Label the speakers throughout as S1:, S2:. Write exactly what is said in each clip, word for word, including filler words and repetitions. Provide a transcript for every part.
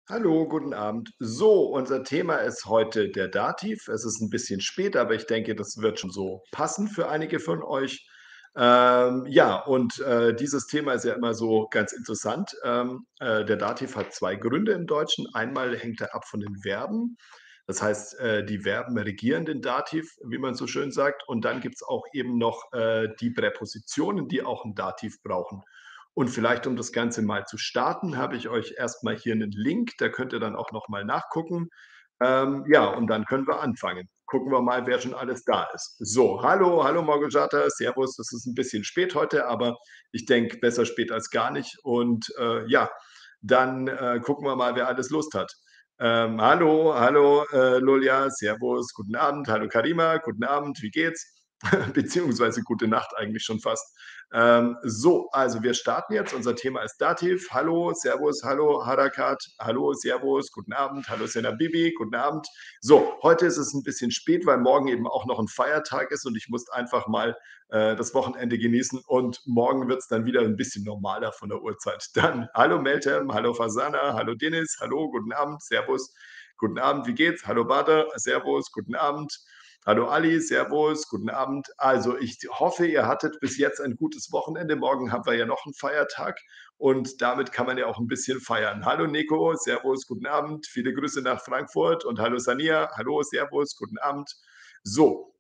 S1: Hallo, guten Abend. So, unser Thema ist heute der Dativ. Es ist ein bisschen spät, aber ich denke, das wird schon so passen für einige von euch. Ähm, ja, und, äh, dieses Thema ist ja immer so ganz interessant. Ähm, äh, der Dativ hat zwei Gründe im Deutschen. Einmal hängt er ab von den Verben. Das heißt, äh, die Verben regieren den Dativ, wie man so schön sagt. Und dann gibt's auch eben noch, äh, die Präpositionen, die auch 'n Dativ brauchen. Und vielleicht, um das Ganze mal zu starten, habe ich euch erst mal hier 'nen Link, da könnt ihr dann auch noch mal nachgucken. Ähm, ja, und dann können wir anfangen. Gucken wir mal, wer schon alles da ist. So, hallo, hallo Margojata, servus. Das ist 'n bisschen spät heute, aber ich denke, besser spät als gar nicht. Und, äh, ja, dann, äh, gucken wir mal, wer alles Lust hat. Ähm, hallo, hallo, äh, Lolja, servus, guten Abend. Hallo Karima, guten Abend, wie geht's? Beziehungsweise gute Nacht eigentlich schon fast. Ähm, so, also wir starten jetzt. Unser Thema ist Dativ. Hallo, Servus, hallo, Harakat, hallo, Servus, guten Abend, hallo, Senabibi, guten Abend. So, heute ist es ein bisschen spät, weil morgen eben auch noch ein Feiertag ist und ich muss einfach mal äh, das Wochenende genießen und morgen wird es dann wieder ein bisschen normaler von der Uhrzeit. Dann, hallo Meltem, hallo Fasana, hallo Dennis, hallo, guten Abend, Servus, guten Abend, wie geht's? Hallo Bader, Servus, guten Abend. Hallo Ali, Servus, guten Abend. Also ich hoffe, ihr hattet bis jetzt ein gutes Wochenende. Morgen haben wir ja noch einen Feiertag und damit kann man ja auch ein bisschen feiern. Hallo Nico, Servus, guten Abend. Viele Grüße nach Frankfurt und hallo Sania, hallo, Servus, guten Abend. So,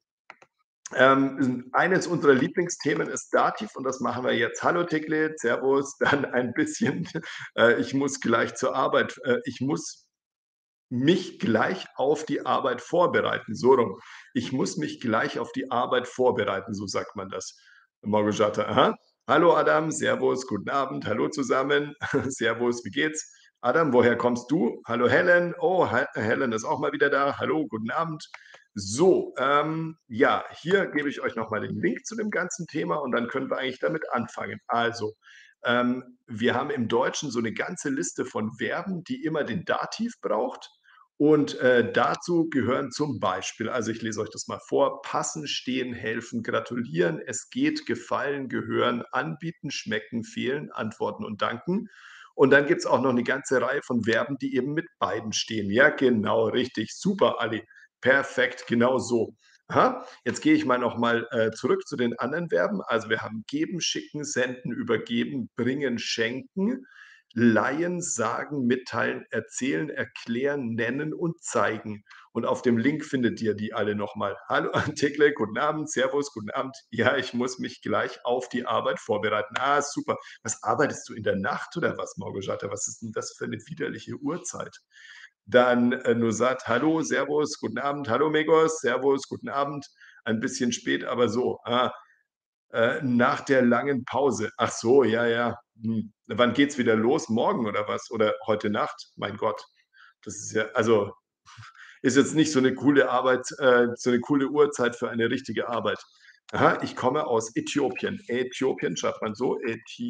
S1: ähm, eines unserer Lieblingsthemen ist Dativ und das machen wir jetzt. Hallo Ticlet, Servus, dann ein bisschen, äh, ich muss gleich zur Arbeit. Äh, ich muss mich gleich auf die Arbeit vorbereiten, so rum. Ich muss mich gleich auf die Arbeit vorbereiten, so sagt man das. Małgorzata, aha. Hallo Adam, servus, guten Abend, hallo zusammen. Servus, wie geht's? Adam, woher kommst du? Hallo Helen. Oh, He Helen ist auch mal wieder da. Hallo, guten Abend. So, ähm, ja, hier gebe ich euch noch mal den Link zu dem ganzen Thema und dann können wir eigentlich damit anfangen. Also, ähm, wir haben im Deutschen so eine ganze Liste von Verben, die immer den Dativ braucht. Und, äh, dazu gehören zum Beispiel, also, ich lese euch das mal vor: passen, stehen, helfen, gratulieren, es geht, gefallen, gehören, anbieten, schmecken, fehlen, antworten und danken. Und dann gibt's auch noch eine ganze Reihe von Verben, die eben mit beiden stehen. Ja, genau, richtig. Super, Ali. Perfekt, genau so. Aha. Jetzt gehe ich mal noch mal, äh, zurück zu den anderen Verben. Also, wir haben geben, schicken, senden, übergeben, bringen, schenken, leihen, sagen, mitteilen, erzählen, erklären, nennen und zeigen. Und auf dem Link findet ihr die alle noch mal. Hallo Tekle, guten Abend, servus, guten Abend. Ja, ich muss mich gleich auf die Arbeit vorbereiten. Ah, super. Was arbeitest du in der Nacht oder was, Małgorzata? Was ist denn das für eine widerliche Uhrzeit? Dann, äh, Nusat: „Hallo, servus, guten Abend. Hallo Megos, servus, guten Abend.“ Ein bisschen spät, aber so. Ah, äh, nach der langen Pause. Ach so, ja, ja. Hm. Wann geht's wieder los? Morgen oder was? Oder heute Nacht? Mein Gott. Das ist ja also, ist jetzt nicht so 'ne coole Arbeit äh, so 'ne coole Uhrzeit für eine richtige Arbeit. Aha, ich komme aus Äthiopien. Äthiopien schreibt man so,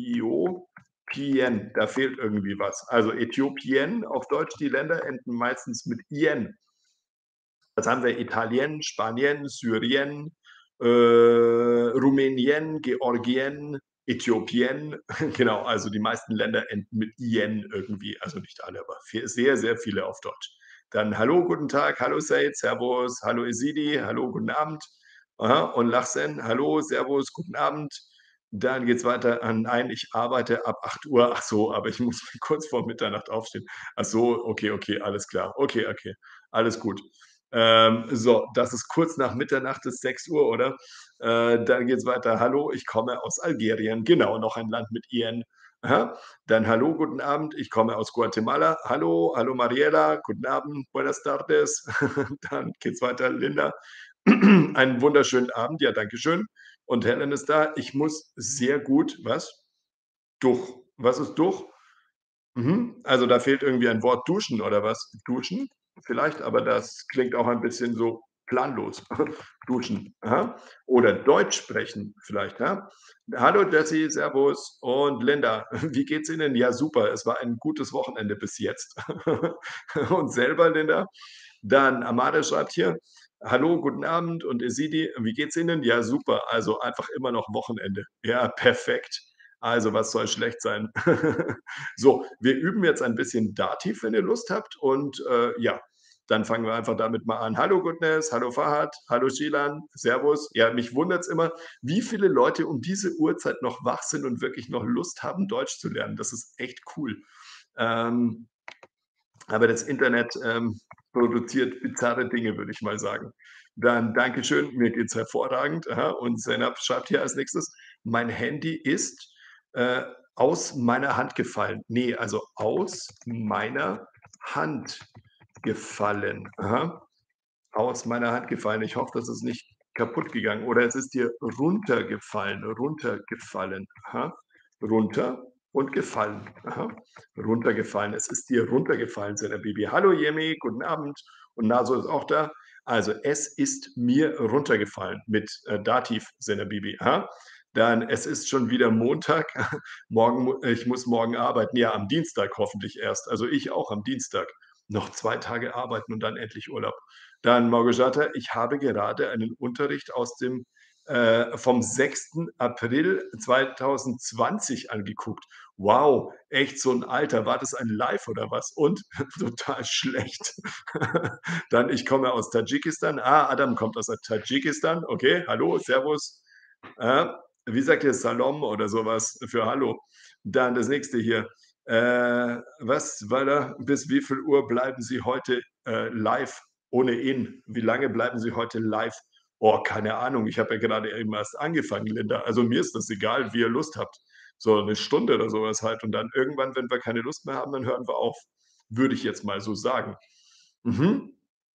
S1: Äthiopien, da fehlt irgendwie was. Also Äthiopien auf Deutsch, die Länder enden meistens mit ien. Jetzt haben wir Italien, Spanien, Syrien, äh, Rumänien, Georgien, Äthiopien. Genau, also die meisten Länder enden mit ien irgendwie. Also nicht alle, aber vie sehr, sehr viele auf Deutsch. Dann hallo, guten Tag, hallo Said, servus, hallo Esidi, hallo, guten Abend. Aha, und Lachsen, hallo, servus, guten Abend. Dann geht's weiter. Ah, nein, ich arbeite ab acht Uhr. Ach so, aber ich muss kurz vor Mitternacht aufstehen. Ach so, okay, okay, alles klar. Okay, okay, alles gut. Ähm, so, das ist kurz nach Mitternacht, ist sechs Uhr, oder? Äh, dann geht's weiter. Hallo, ich komme aus Algerien. Genau, noch ein Land mit Ien. Aha. Dann hallo, guten Abend, ich komme aus Guatemala. Hallo, hallo Mariela, guten Abend, buenas tardes. Dann geht's weiter. Linda, einen wunderschönen Abend. Ja, danke schön. Und Helen ist da. Ich muss sehr gut was? Durch. Was ist durch? Mhm. Also, da fehlt irgendwie ein Wort duschen oder was? Duschen vielleicht, aber das klingt auch ein bisschen so planlos. Duschen, aha. Oder Deutsch sprechen vielleicht, ja? Hallo Jessie, servus und Linda, wie geht's Ihnen? Ja, super, es war ein gutes Wochenende bis jetzt. Und selber, Linda? Dann Amade schreibt hier: „Hallo, guten Abend und Esidi, wie geht's Ihnen?“ Ja, super, also einfach immer noch Wochenende. Ja, perfekt. Also, was soll schlecht sein? So, wir üben jetzt ein bisschen Dativ, wenn ihr Lust habt und, äh, ja, dann fangen wir einfach damit mal an. Hallo Goodness, hallo Fahad, hallo Shilan, servus. Ja, mich wundert's immer, wie viele Leute um diese Uhrzeit noch wach sind und wirklich noch Lust haben, Deutsch zu lernen. Das ist echt cool. Ähm, aber das Internet, ähm, produziert bizarre Dinge, würde ich mal sagen. Dann Dankeschön, mir geht's hervorragend. Aha, und Zeynep schreibt hier als Nächstes: „Mein Handy ist, äh, aus meiner Hand gefallen.“ Ne, also aus meiner Hand gefallen. Aha. Aus meiner Hand gefallen. Ich hoffe, das ist nicht kaputt gegangen oder es ist dir runtergefallen, runtergefallen. Aha. Runter und gefallen. Aha. Runtergefallen. Es ist dir runtergefallen, Zeynep Bibi. Hallo Yemi, guten Abend. Und Naso ist auch da. Also, es ist mir runtergefallen mit, äh, Dativ, Zeynep Bibi. Aha. Dann, es ist schon wieder Montag. Morgen mu ich muss morgen arbeiten. Ja, am Dienstag hoffentlich erst. Also, ich auch am Dienstag. Noch zwei Tage arbeiten und dann endlich Urlaub. Dann Małgorzata, ich habe gerade einen Unterricht aus dem äh, vom sechsten April zweitausendzwanzig angeguckt. Wow, echt so 'n Alter. War das ein Live oder was? Und? Total schlecht. Dann, ich komme aus Tadschikistan. Ah, Adam kommt aus, äh, Tadschikistan. Okay, hallo, servus. Äh, wie sagt ihr Salom oder so was für Hallo? Dann das Nächste hier. Äh, was war da? Bis wie viel Uhr bleiben Sie heute, äh, live ohne in? Wie lange bleiben Sie heute live? Oh, keine Ahnung. Ich habe ja gerade eben erst angefangen, Linda. Also, mir ist das egal, wie ihr Lust habt. So 'ne Stunde oder so was halt und dann irgendwann, wenn wir keine Lust mehr haben, dann hören wir auf. Würde ich jetzt mal so sagen. Mhm.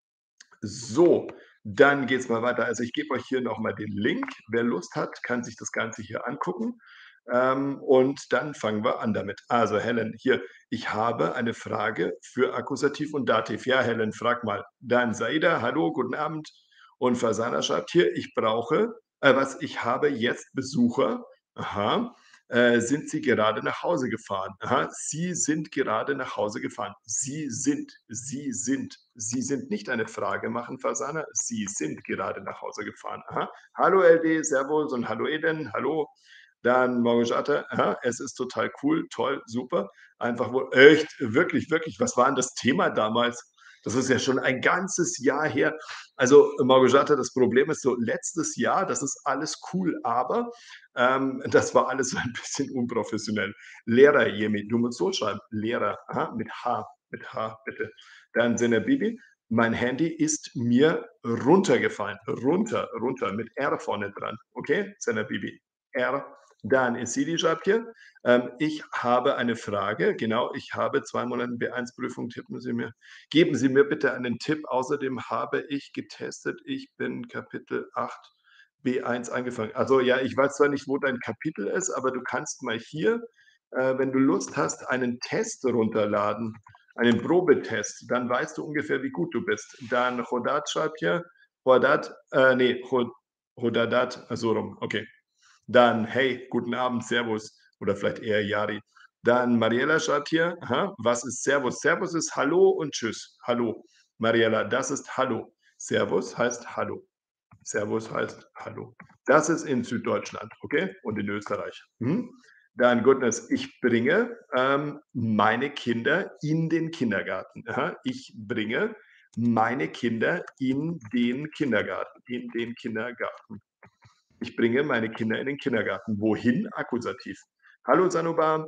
S1: So, dann geht's mal weiter. Also, ich gebe euch hier noch mal den Link. Wer Lust hat, kann sich das Ganze hier angucken. Ähm, und dann fangen wir an damit. Also, Helen, hier, ich habe eine Frage für Akkusativ und Dativ. Ja, Helen, frag mal. Dann Saida, hallo, guten Abend. Und Fasana schreibt hier, ich brauche äh, was, ich habe jetzt Besucher. Aha. Äh, sind Sie gerade nach Hause gefahren? Aha. Sie sind gerade nach Hause gefahren. Sie sind, Sie sind, Sie sind nicht eine Frage machen, Fasana. Sie sind gerade nach Hause gefahren. Aha. Hallo L D, servus und hallo Eden, hallo. Dann Małgorzata, aha, es ist total cool, toll, super. Einfach wohl echt, wirklich, wirklich, was war 'n das Thema damals? Das ist ja schon ein ganzes Jahr her. Also, Małgorzata, das Problem ist so, letztes Jahr, das ist alles cool, aber, ähm, das war alles so ein bisschen unprofessionell. Lehrer, Yemi, du musst so schreiben, Lehrer, aha, mit H, mit H, bitte. Dann Zeynep Bibi, mein Handy ist mir runtergefallen. Runter, runter mit R vorne dran. Okay, Zeynep Bibi, R. Dann Esili schreibt hier, ähm, ich habe eine Frage. Genau, ich habe zwei Monaten B eins Prüfung. Tippen Sie mir geben Sie mir bitte einen Tipp. Außerdem habe ich getestet. Ich bin Kapitel acht B eins angefangen. Also, ja, ich weiß zwar nicht, wo dein Kapitel ist, aber du kannst mal hier, äh, wenn du Lust hast, einen Test runterladen, einen Probetest. Dann weißt du ungefähr, wie gut du bist. Dann Hodat schreibt hier, Hodat, äh, ne, Hod Hodadat, so rum, okay. Dann: „Hey, guten Abend, servus“ oder vielleicht eher Yari. Dann Mariella schreibt hier: „Aha, was ist Servus?“ Servus ist Hallo und Tschüss. Hallo. Mariella, das ist Hallo. Servus heißt Hallo. Servus heißt Hallo. Das ist in Süddeutschland, okay? Und in Österreich. Mhm. Dann Goodness, ich bringe, ähm, meine Kinder in den Kindergarten. Aha, ich bringe meine Kinder in den Kindergarten in den Kindergarten. Ich bringe meine Kinder in den Kindergarten. Wohin? Akkusativ. Hallo Sanobar.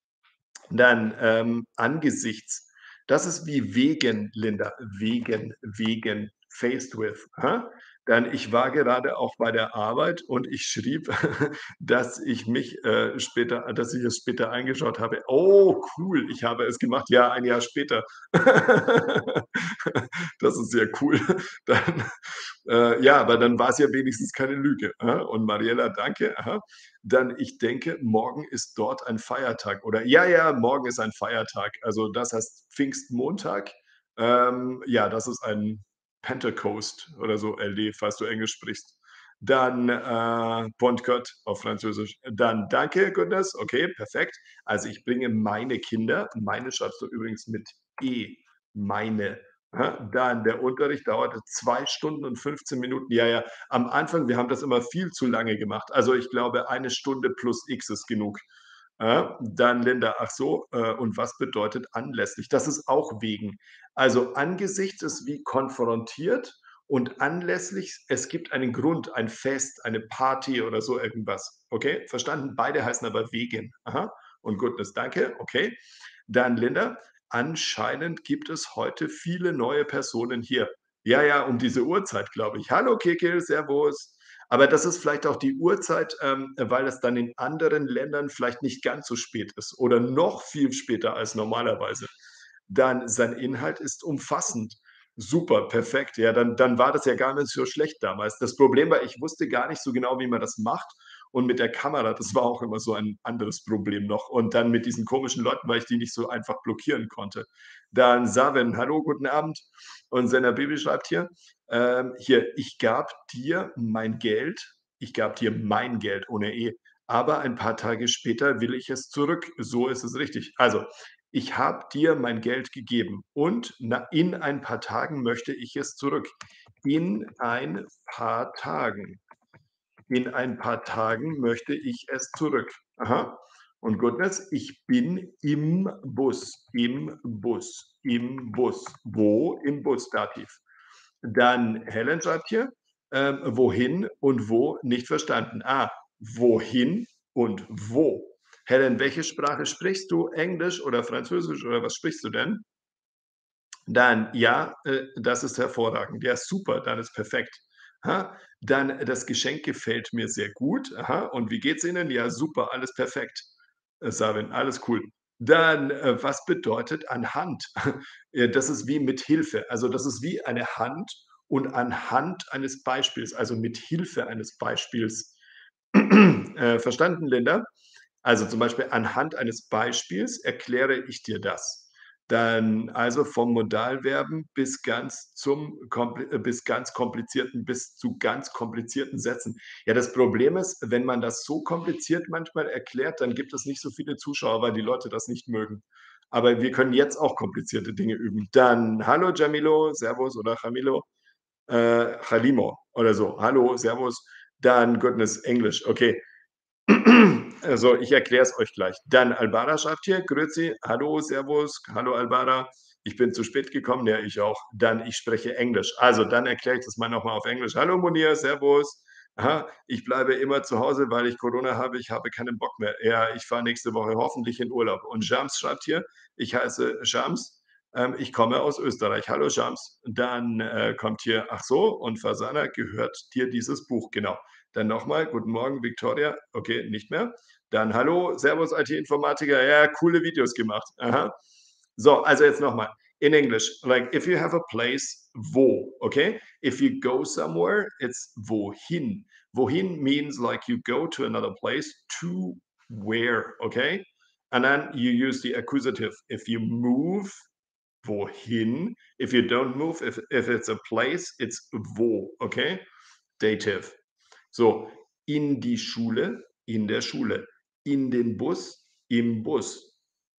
S1: Dann, ähm, angesichts. Das ist wie wegen, Linda. Wegen, wegen, faced with, aha. Dann, ich war gerade auch bei der Arbeit und ich schrieb, dass ich mich, äh, später dass ich es später eingeschaut habe. Oh, cool, ich habe es gemacht. Ja, ein Jahr später. Das ist sehr cool. Dann, äh, ja, aber dann war's ja wenigstens keine Lüge, aha. Und Mariella, danke, aha. Dann, ich denke, morgen ist dort ein Feiertag, oder? Ja, ja, morgen ist ein Feiertag. Also, das heißt Pfingstmontag. Ähm, ja, das ist ein Pentecost oder so, L D, falls du Englisch sprichst. Dann, äh, Pentecôte auf Französisch. Dann danke, Goodness, okay, perfekt. Also, ich bringe meine Kinder meine schreibst du übrigens mit E, meine, aha. Dann, der Unterricht dauerte zwei Stunden und fünfzehn Minuten. Ja, ja, am Anfang wir haben das immer viel zu lange gemacht. Also, ich glaube, eine Stunde plus X ist genug. Äh, dann Linda: „Ach so, äh, und was bedeutet anlässlich?“ Das ist auch wegen. Also, angesichts ist wie konfrontiert und anlässlich, es gibt einen Grund, ein Fest, eine Party oder so irgendwas. Okay, verstanden? Beide heißen aber wegen. Aha. Und Goodness, danke, okay. Dann Linda: „Anscheinend gibt es heute viele neue Personen hier.“ Ja, ja, um diese Uhrzeit, glaube ich. „Hallo Kickel, servus.“ Aber das ist vielleicht auch die Uhrzeit, ähm, weil es dann in anderen Ländern vielleicht nicht ganz so spät ist oder noch viel später als normalerweise. Dann sein Inhalt ist umfassend. Super, perfekt. Ja, dann dann war das ja gar nicht so schlecht damals. Das Problem war, ich wusste gar nicht so genau, wie man das macht und mit der Kamera, das war auch immer so ein anderes Problem noch. Und dann mit diesen komischen Leuten, weil ich die nicht so einfach blockieren konnte. Dann Savin: „Hallo, guten Abend.“ Und Senna Baby schreibt hier, ähm, hier: „Ich gab dir mein Geld ich gab dir mein Geld ohne E, aber ein paar Tage später will ich es zurück.“ So ist es richtig. Also, ich habe dir mein Geld gegeben und na in ein paar Tagen möchte ich es zurück. In ein paar Tagen. In ein paar Tagen möchte ich es zurück. Aha. Und Goodness, ich bin im Bus, im Bus, im Bus. Wo? Im Bus, Dativ. Dann Helen schreibt hier, ähm, wohin und wo nicht verstanden. Ah, wohin und wo. Helen, welche Sprache sprichst du? Englisch oder Französisch oder was sprichst du denn? Dann ja, äh, das ist hervorragend. Ja, super, dann ist perfekt. Ha, dann äh, das Geschenk gefällt mir sehr gut. Aha, und wie geht's Ihnen? Ja, super, alles perfekt. Äh, Sabin, alles cool. Dann, äh, was bedeutet anhand? Äh, das ist wie mit Hilfe. Also, das ist wie eine Hand und anhand eines Beispiels, also mit Hilfe eines Beispiels. Äh, verstanden, Linda? Also, zum Beispiel anhand eines Beispiels erkläre ich dir das. Dann also vom Modalverben bis ganz zum kompli äh, bis ganz komplizierten bis zu ganz komplizierten Sätzen. Ja, das Problem ist, wenn man das so kompliziert manchmal erklärt, dann gibt es nicht so viele Zuschauer, weil die Leute das nicht mögen. Aber wir können jetzt auch komplizierte Dinge üben. Dann: „Hallo Jamilo, servus“ oder Jamilo, äh, Halimo oder so. „Hallo, servus.“ Dann Goodness, Englisch, okay. Also, ich erkläre es euch gleich. Dann Albara schreibt hier: „Grüezi, hallo, servus, hallo Albara. Ich bin zu spät gekommen.“ Ja, ich auch. Dann: „Ich spreche Englisch.“ Also, dann erkläre ich das mal noch mal auf Englisch. „Hallo Munir, servus. Aha, ich bleibe immer zu Hause, weil ich Corona habe. Ich habe keinen Bock mehr. Ja, ich fahre nächste Woche hoffentlich in Urlaub.“ Und Shams schreibt hier: „Ich heiße Shams, ähm, ich komme aus Österreich. Hallo Shams.“ Dann, äh, kommt hier: „Ach so, und Fasana, gehört dir dieses Buch?“ Genau. Dann noch mal: „Guten Morgen, Victoria.“ Okay, nicht mehr. Dann: „Hallo, servus I T-Informatiker. Ja, coole Videos gemacht.“ Aha. So, also jetzt noch mal. In English, like if you have a place, wo, okay? If you go somewhere, it's wohin. Wohin means like you go to another place, to where, okay? And then you use the accusative. If you move, wohin. If you don't move, if if it's a place, it's wo, okay? Dative. So, in die Schule, in der Schule, in den Bus, im Bus,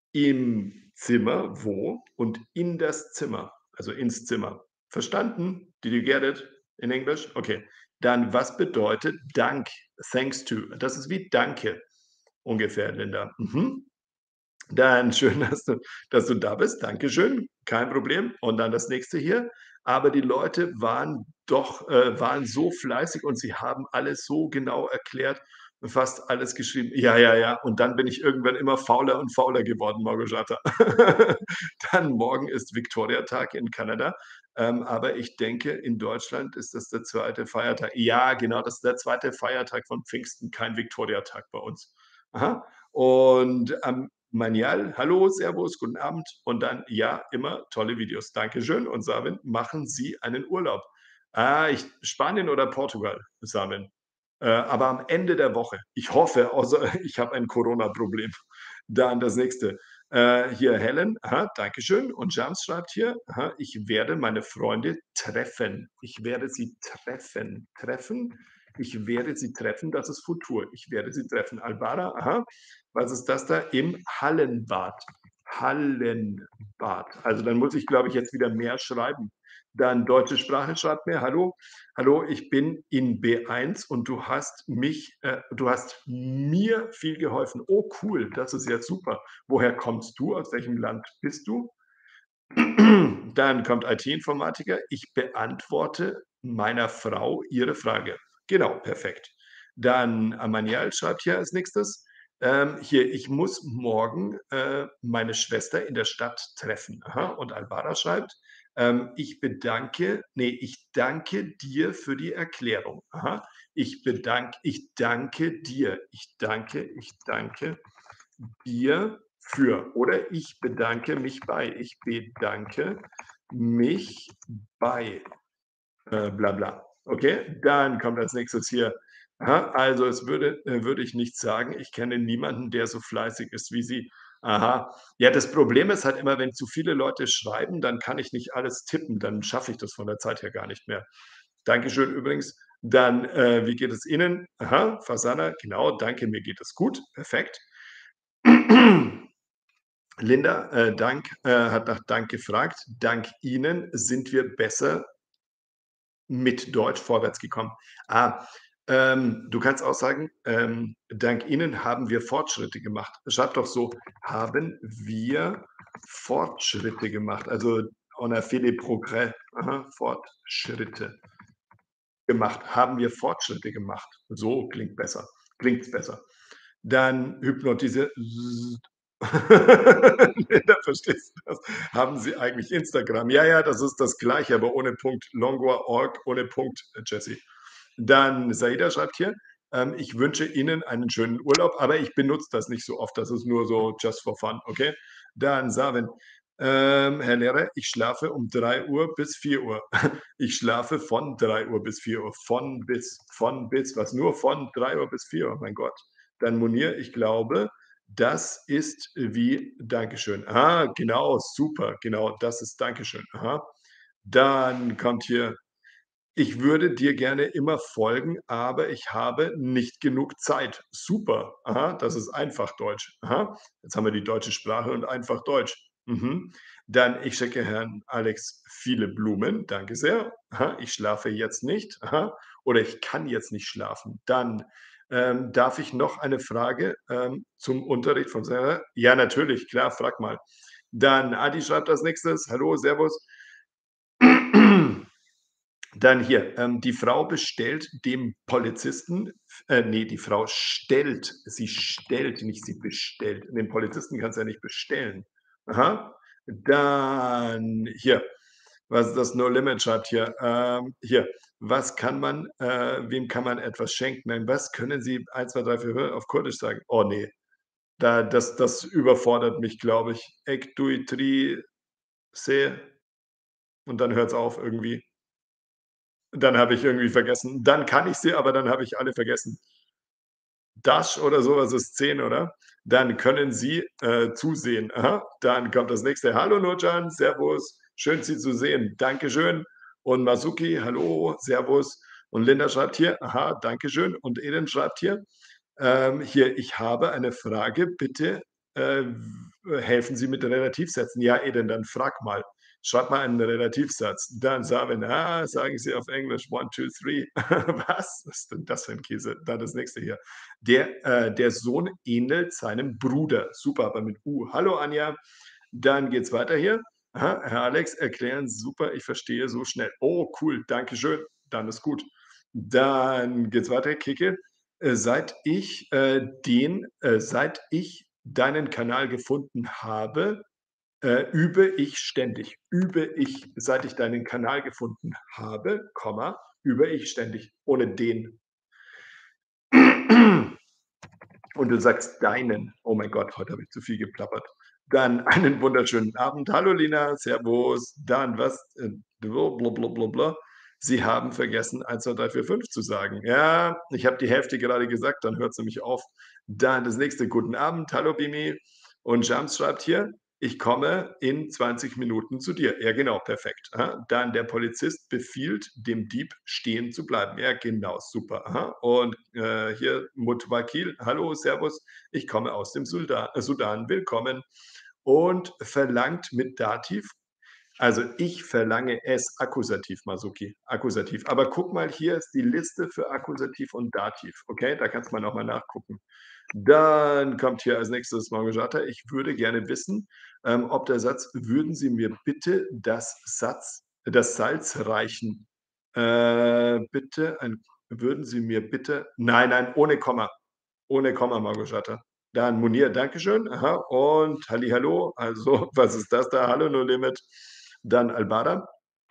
S1: im Zimmer, wo und in das Zimmer, also ins Zimmer. Verstanden? Did you get it in English? Okay. Dann, was bedeutet Dank? Thanks to. Das ist wie Danke ungefähr, Linda. Mhm. Dann schön, dass du dass du da bist. Dankeschön, kein Problem. Und dann das nächste hier. Aber die Leute waren doch äh, waren so fleißig und sie haben alles so genau erklärt, fast alles geschrieben. Ja, ja, ja. Und dann bin ich irgendwann immer fauler und fauler geworden, Małgorzata. Dann morgen ist Viktoriatag in Kanada, ähm, aber ich denke, in Deutschland ist das der zweite Feiertag. Ja, genau, das ist der zweite Feiertag von Pfingsten, kein Viktoriatag bei uns. Aha. Und am Manial, hallo, servus, guten Abend und dann ja, immer tolle Videos. Dankeschön und Sabin, machen Sie einen Urlaub? Ah, ich Spanien oder Portugal, Sabin? Äh, aber am Ende der Woche. Ich hoffe, außer ich habe ein Corona-Problem. Dann das nächste. Äh, hier Helen, aha, Dankeschön. Und Jams schreibt hier, aha, ich werde meine Freunde treffen. Ich werde sie treffen. Treffen? Ich werde sie treffen, das ist Futur. Ich werde sie treffen. Albara, aha, was ist das da? Im Hallenbad. Hallenbad. Also dann muss ich, glaube ich, jetzt wieder mehr schreiben. Dann deutsche Sprache schreibt mir: „Hallo, hallo, ich bin in B eins und du hast mich äh, du hast mir viel geholfen.“ Oh cool, das ist ja super. Woher kommst du? Aus welchem Land bist du? Dann kommt I T-Informatiker: „Ich beantworte meiner Frau ihre Frage.“ Genau, perfekt. Dann Amanial schreibt hier als Nächstes, ähm, hier: „Ich muss morgen, äh, meine Schwester in der Stadt treffen.“ Aha, und Albara schreibt, ähm: „Ich bedanke ne, ich danke dir für die Erklärung.“ Aha. Ich bedank ich danke dir. Ich danke ich danke dir für oder ich bedanke mich bei. Ich bedanke mich bei, äh, bla bla. Okay, dann kommt als Nächstes hier, aha, also, es würde äh, würde ich nicht sagen, ich kenne niemanden, der so fleißig ist wie Sie. Aha. Ja, das Problem ist halt immer, wenn zu viele Leute schreiben, dann kann ich nicht alles tippen, dann schaffe ich das von der Zeit her gar nicht mehr. Dankeschön übrigens. Dann, äh, wie geht es Ihnen? Aha, Fasana, genau, danke, mir geht es gut. Perfekt. Linda, äh, Dank äh, hat nach Dank gefragt. Dank Ihnen sind wir besser mit Deutsch vorwärts gekommen. Ah, ähm, du kannst auch sagen, ähm, dank Ihnen haben wir Fortschritte gemacht. Schreib doch so: „Haben wir Fortschritte gemacht?“ Also, on a fait des progrès. Aha, Fortschritte gemacht. Haben wir Fortschritte gemacht. So klingt besser. Klingt's besser. Dann hypnotisiert da verstehst du das. Haben Sie eigentlich Instagram? Ja, ja, das ist das Gleiche, aber ohne Punkt. Longua Punkt org ohne Punkt, äh, Jesse. Dann Saida schreibt hier, ähm: „Ich wünsche Ihnen einen schönen Urlaub, aber ich benutze das nicht so oft. Das ist nur so just for fun“, okay? Dann Savin, ähm: „Herr Lehrer, ich schlafe um drei Uhr bis vier Uhr. Ich schlafe von drei Uhr bis vier Uhr. Von bis, von bis. Was nur von drei Uhr bis vier Uhr, mein Gott.“ Dann Munir: „Ich glaube, das ist wie Dankeschön.“ Ah, genau, super, genau, das ist Dankeschön. Aha. Dann kommt hier: „Ich würde dir gerne immer folgen, aber ich habe nicht genug Zeit.“ Super. Aha, das ist Einfachdeutsch. Aha. Jetzt haben wir die deutsche Sprache und Einfachdeutsch. Mhm. Dann: „Ich schicke Herrn Alex viele Blumen. Danke sehr. Aha. Ich schlafe jetzt nicht.“ Aha. Oder: „Ich kann jetzt nicht schlafen.“ Dann, ähm: „Darf ich noch eine Frage, ähm, zum Unterricht von Sarah?“ Ja, natürlich, klar, frag mal. Dann Adi schreibt als Nächstes: „Hallo, servus.“ Dann hier, ähm, die Frau bestellt dem Polizisten äh, ne, die Frau stellt sie stellt, nicht sie bestellt. Den Polizisten kannst du ja nicht bestellen. Aha. Dann hier, was ist das? No Limit schreibt hier, ähm, hier: „Was kann man äh, wem kann man etwas schenken?“ Nein, was können Sie eins, zwei, drei, vier auf Kurdisch sagen? Oh ne, da das das überfordert mich, glaube ich. „Ek dui tri se“ und dann hört's auf irgendwie. Dann habe ich irgendwie vergessen dann kann ich sie, aber dann habe ich alle vergessen. Dash oder so was ist zehn, oder? Dann können Sie, äh, zusehen. Aha. Dann kommt das Nächste: „Hallo Nurcan, servus, schön Sie zu sehen. Dankeschön.“ Und Masuki: „Hallo, servus.“ Und Linda schreibt hier: „Aha, Dankeschön.“ Und Eden schreibt hier, ähm, hier: „Ich habe eine Frage, bitte, äh, w helfen Sie mit Relativsätzen.“ Ja, Eden, dann frag mal. Schreib mal einen Relativsatz. Dann Savin: „Ah, sagen Sie auf Englisch one, two, three.“ Was? Was ist denn das für 'n Käse? Dann das Nächste hier: „Der äh, der Sohn ähnelt seinem Bruder.“ Super, aber mit U. „Hallo Anja.“ Dann geht's weiter hier. Aha, Herr Alex erklären super, ich verstehe so schnell. Oh, cool, Dankeschön, dann ist gut. Dann geht's weiter, Kiki. Äh, seit ich, äh, den äh, seit ich deinen Kanal gefunden habe, äh, übe ich ständig. Übe ich, seit ich deinen Kanal gefunden habe, Komma, übe ich ständig, ohne den. Und du sagst deinen. Oh mein Gott, heute habe ich zu viel geplappert. Dann einen wunderschönen Abend. Hallo Lina, servus. Dann was, äh, blablabla. Sie haben vergessen, eins, zwei, drei, vier, fünf zu sagen. Ja, ich habe die Hälfte gerade gesagt, dann hört's nämlich auf. Dann das Nächste: „Guten Abend, hallo Bimi.“ Und Jams schreibt hier: „Ich komme in zwanzig Minuten zu dir.“ Ja, genau, perfekt. Aha. Dann der Polizist befiehlt dem Dieb, stehen zu bleiben. Ja, genau, super. Aha. Und, äh, hier Mutwakil: „Hallo, servus, ich komme aus dem Sulda äh, Sudan, willkommen.“ Und verlangt mit Dativ Also, ich verlange es Akkusativ, Masuki, Akkusativ. Aber guck mal, hier ist die Liste für Akkusativ und Dativ, okay? Da kannst mal noch mal nachgucken. Dann kommt hier als Nächstes Margosata. Ich würde gerne wissen, ähm, ob der Satz: „Würden Sie mir bitte das Satz das Salz reichen?“ Äh, bitte ein würden Sie mir bitte nein, nein, ohne Komma. Ohne Komma, Margosata. Dann Munir, Dankeschön. Aha. Und Hallihallo. Also, was ist das da? Hallo, No Limit. Dann Albada.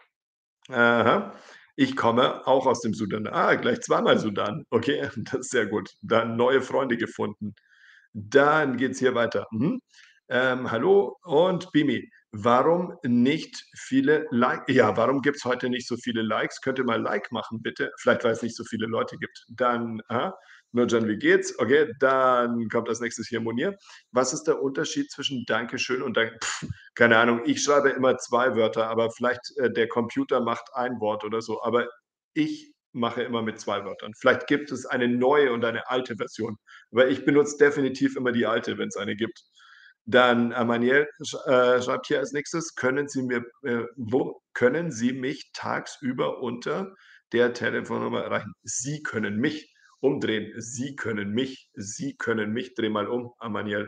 S1: Aha. Ich komme auch aus dem Sudan. Ah, gleich zweimal Sudan. Okay, das ist sehr gut. Dann neue Freunde gefunden. Dann geht's hier weiter. Mhm. Ähm, hallo und Bimi. Warum nicht viele Like ja, warum gibt's heute nicht so viele Likes? Könnt ihr mal Like machen, bitte? Vielleicht, weil es nicht so viele Leute gibt. Dann, aha, Nurcan, wie geht's? Okay, dann kommt als Nächstes hier Munir. Was ist der Unterschied zwischen Dankeschön und Dank pf, keine Ahnung, ich schreibe immer zwei Wörter, aber vielleicht, äh, der Computer macht ein Wort oder so, aber ich mache immer mit zwei Wörtern. Vielleicht gibt es eine neue und eine alte Version. Weil ich benutze definitiv immer die alte, wenn es eine gibt. Dann Amaniel sch äh, schreibt hier als Nächstes: „Können Sie mir äh, wo können Sie mich tagsüber unter der Telefonnummer erreichen?“ Sie können mich umdrehen. Sie können mich Sie können mich dreh mal um, Amaniel.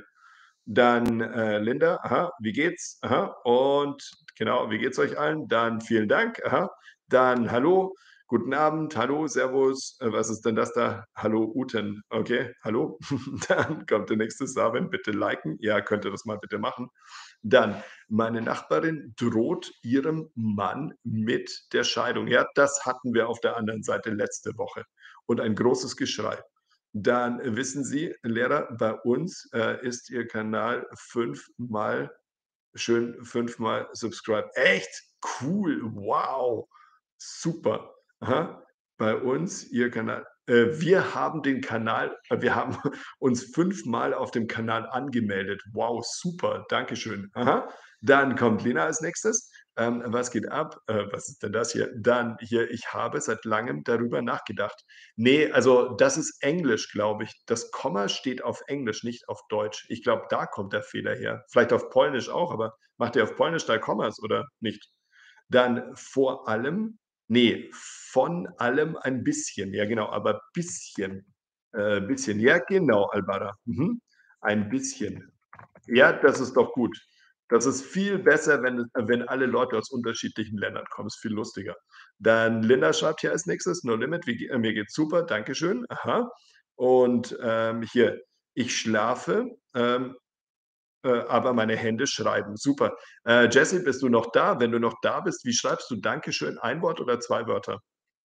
S1: Dann, äh, Linda, aha, wie geht's? Aha, und genau, wie geht's euch allen? Dann vielen Dank, aha. Dann hallo, guten Abend, hallo, servus, äh, was ist denn das da? Hallo, Uten, okay, hallo. Dann kommt der nächste Saben, bitte liken. Ja, könnt ihr das mal bitte machen. Dann, meine Nachbarin droht ihrem Mann mit der Scheidung. Ja, das hatten wir auf der anderen Seite letzte Woche und ein großes Geschrei. Dann äh, wissen Sie, Lehrer, bei uns, äh, ist Ihr Kanal fünfmal schön fünfmal subscribe. Echt? Cool, wow, super. Aha. Bei uns, Ihr Kanal äh, wir haben den Kanal äh, wir haben uns fünfmal auf dem Kanal angemeldet. Wow, super, dankeschön. Aha. Dann kommt Lena als Nächstes. Ähm, was geht ab? Äh, was ist denn das hier? Dann hier, ich habe seit Langem darüber nachgedacht. Ne, also das ist Englisch, glaube ich. Das Komma steht auf Englisch, nicht auf Deutsch. Ich glaube, da kommt der Fehler her. Vielleicht auf Polnisch auch, aber macht ihr auf Polnisch da Kommas oder nicht? Dann vor allem ne, von allem ein bisschen. Ja, genau, aber bisschen. Äh, bisschen. Ja, genau, Albada. Mhm. Ein bisschen. Ja, das ist doch gut. Das ist viel besser, wenn äh, wenn alle Leute aus unterschiedlichen Ländern kommen. Ist viel lustiger. Dann Linda schreibt hier als Nächstes: „No Limit, wie ge äh, mir geht's super, Dankeschön.“ Aha. Und, ähm, hier: „Ich schlafe, ähm, äh, aber meine Hände schreiben.“ Super. Äh, Jessie, bist du noch da? Wenn du noch da bist, wie schreibst du Dankeschön? Ein Wort oder zwei Wörter?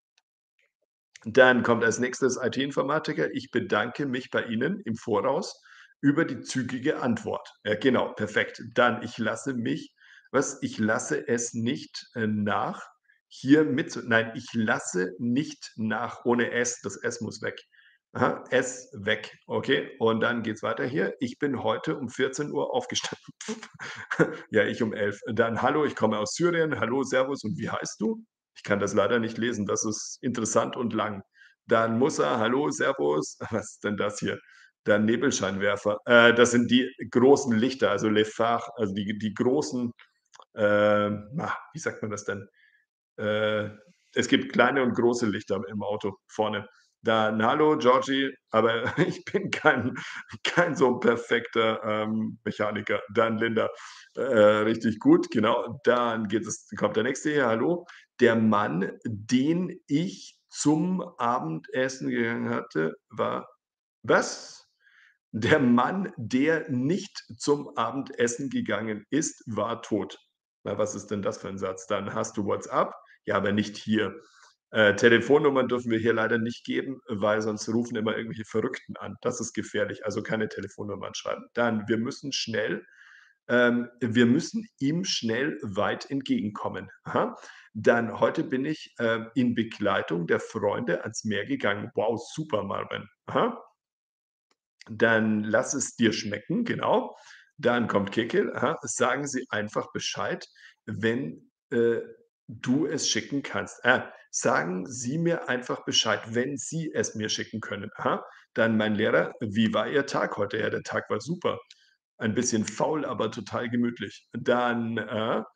S1: Dann kommt als Nächstes I T-Informatiker: „Ich bedanke mich bei Ihnen im Voraus über die zügige Antwort.“ Ja, genau, perfekt. Dann: „Ich lasse mich“ was? „Ich lasse es nicht, äh, nach, hier mit“ nein, ich lasse nicht nach ohne S. Das S muss weg. Aha, S weg. Okay, und dann geht's weiter hier: „Ich bin heute um vierzehn Uhr aufgestanden.“ Ja, ich um elf. Dann: „Hallo, ich komme aus Syrien. Hallo, servus und wie heißt du?“ Ich kann das leider nicht lesen, das ist interessant und lang. Dann Mussa: „Hallo, servus.“ Was ist denn das hier? Dann Nebelscheinwerfer. Äh, das sind die großen Lichter, also les phares, also die die großen, ähm, na, wie sagt man das denn? Äh, es gibt kleine und große Lichter im Auto vorne. Dann: „Hallo Georgie, aber ich bin kein kein so perfekter, ähm, Mechaniker.“ Dann Linda: „Äh, richtig gut, genau.“ Dann geht es kommt der Nächste hier: „Hallo, der Mann, den ich zum Abendessen gegangen hatte, war“ was? Der Mann, der nicht zum Abendessen gegangen ist, war tot. Na, was ist denn das für 'n Satz? Dann: „Hast du WhatsApp?“ Ja, aber nicht hier. Äh, Telefonnummern dürfen wir hier leider nicht geben, weil sonst rufen immer irgendwelche Verrückten an. Das ist gefährlich, also keine Telefonnummern schreiben. Dann: „Wir müssen schnell ähm, wir müssen ihm schnell weit entgegenkommen.“ Aha. Dann: „Heute bin ich, ähm, in Begleitung der Freunde ans Meer gegangen.“ Wow, super, Marvin. Aha. Dann lass es dir schmecken, genau. Dann kommt Kickel, aha, sagen Sie einfach Bescheid, wenn, äh, du es schicken kannst. Ah, sagen Sie mir einfach Bescheid, wenn Sie es mir schicken können. Aha. Dann mein Lehrer: „Wie war Ihr Tag heute?“ Ja, der Tag war super. Ein bisschen faul, aber total gemütlich. Dann, äh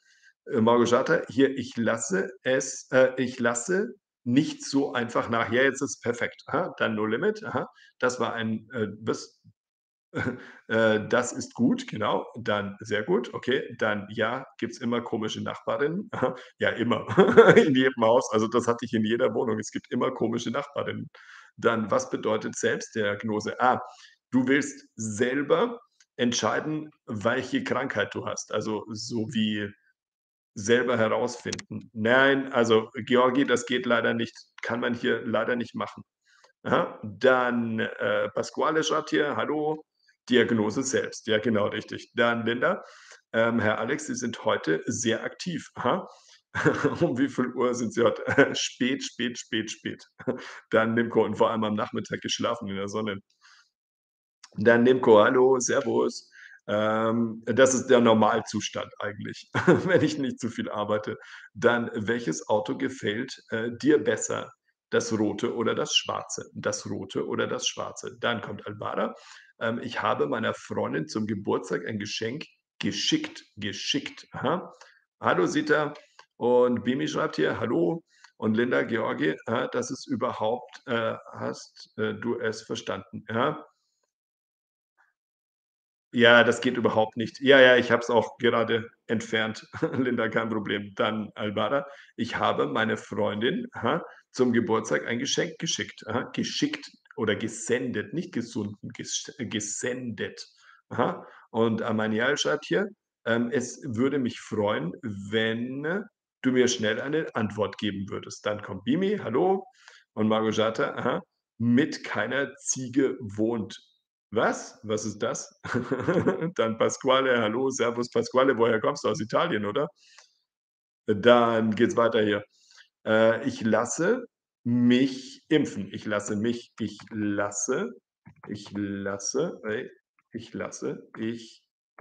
S1: Äh, Małgorzata, hier, ich lasse es äh, ich lasse nicht so einfach nach. Ja, jetzt ist perfekt. Aha, dann No Limit. Aha, das war ein, äh, was äh, das ist gut, genau. Dann sehr gut, okay. Dann ja, gibt's immer komische Nachbarinnen? Aha, ja, immer. In jedem Haus. Also, das hatte ich in jeder Wohnung. Es gibt immer komische Nachbarinnen. Dann, was bedeutet Selbstdiagnose? Ah, du willst selber entscheiden, welche Krankheit du hast. Also, so wie selber herausfinden. Nein, also, Georgi, das geht leider nicht. Kann man hier leider nicht machen. Aha, dann, äh, Pasquale schreibt hier: „Hallo, Diagnose selbst." Ja, genau, richtig. Dann Linda: „Ähm, Herr Alex, Sie sind heute sehr aktiv." Aha. Um wie viel Uhr sind Sie heute? Spät, spät, spät, spät. Dann Nimko: „Und vor allem am Nachmittag geschlafen in der Sonne." Dann Nimko: „Hallo, servus." Ähm, das ist der Normalzustand eigentlich, wenn ich nicht zu viel arbeite. Dann: „Welches Auto gefällt, äh, dir besser? Das Rote oder das Schwarze?" Das Rote oder das Schwarze. Dann kommt Alvara: „Ähm, ich habe meiner Freundin zum Geburtstag ein Geschenk geschickt." Geschickt, aha. Hallo Sita und Bimi schreibt hier: „Hallo." Und Linda, Georgi, äh, das ist überhaupt äh, hast, äh, du es verstanden? Ja? Ja, das geht überhaupt nicht. Ja, ja, ich habe es auch gerade entfernt. Linda, kein Problem. Dann Alvara: „Ich habe meine Freundin, aha, zum Geburtstag ein Geschenk geschickt." Aha, geschickt oder gesendet, nicht gesunden, gesch gesendet. Aha. Und Amanial schreibt hier: „Ähm, es würde mich freuen, wenn du mir schnell eine Antwort geben würdest." Dann kommt Bimi: „Hallo." Und Margojata: „Aha, mit keiner Ziege wohnt." Was? Was ist das? Dann Pasquale: „Hallo, servus Pasquale, woher kommst du? Aus Italien, oder?" Dann geht's weiter hier. Äh, ich lasse mich impfen. Ich lasse mich ich lasse ich lasse ey, ich lasse ich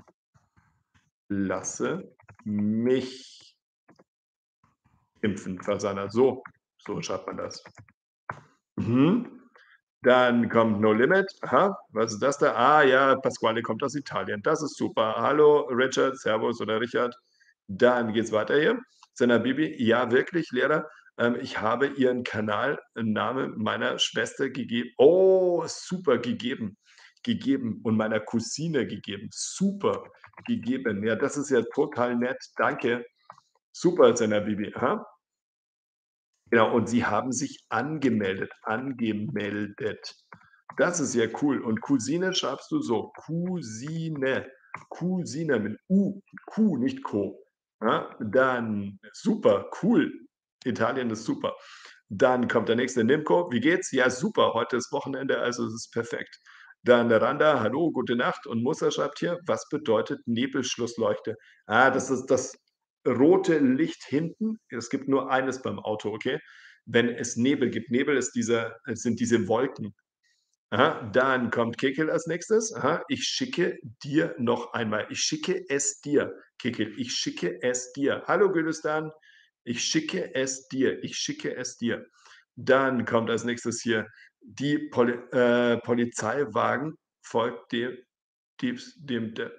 S1: lasse mich impfen, Fasana. So, so schreibt man das. Mhm. Dann kommt No Limit. Aha, was ist das da? Ah ja, Pasquale kommt aus Italien. Das ist super. Hallo Richard, Servus oder Richard. Dann geht's weiter hier. Sena Bibi: „Ja, wirklich, Lehrer, ähm, ich habe Ihren Kanal im Namen meiner Schwester gegeben." Oh, super, gegeben. Gegeben und meiner Cousine gegeben. Super, gegeben. Ja, das ist ja total nett. Danke. Super, Sena Bibi. Aha. Genau, und sie haben sich angemeldet, angemeldet. Das ist ja cool. Und Cousine schreibst du so, Cousine, Cousine mit U, Q, nicht Co. Ja, dann super, cool. Italien ist super. Dann kommt der nächste, Nimko, wie geht's? Ja, super, heute ist Wochenende, also es ist perfekt. Dann der Randa, hallo, gute Nacht. Und Musa schreibt hier, was bedeutet Nebelschlussleuchte? Ah, das ist das rote Licht hinten. Es gibt nur eines beim Auto, okay? Wenn es Nebel gibt. Nebel ist dieser es sind diese Wolken. Aha, dann kommt Kekel als Nächstes. Aha, ich schicke dir noch einmal. Ich schicke es dir, Kekel. Ich schicke es dir. Hallo Gülistan, ich schicke es dir. Ich schicke es dir. Dann kommt als Nächstes hier die Poli äh, Polizeiwagen folgt dem Diebs dem de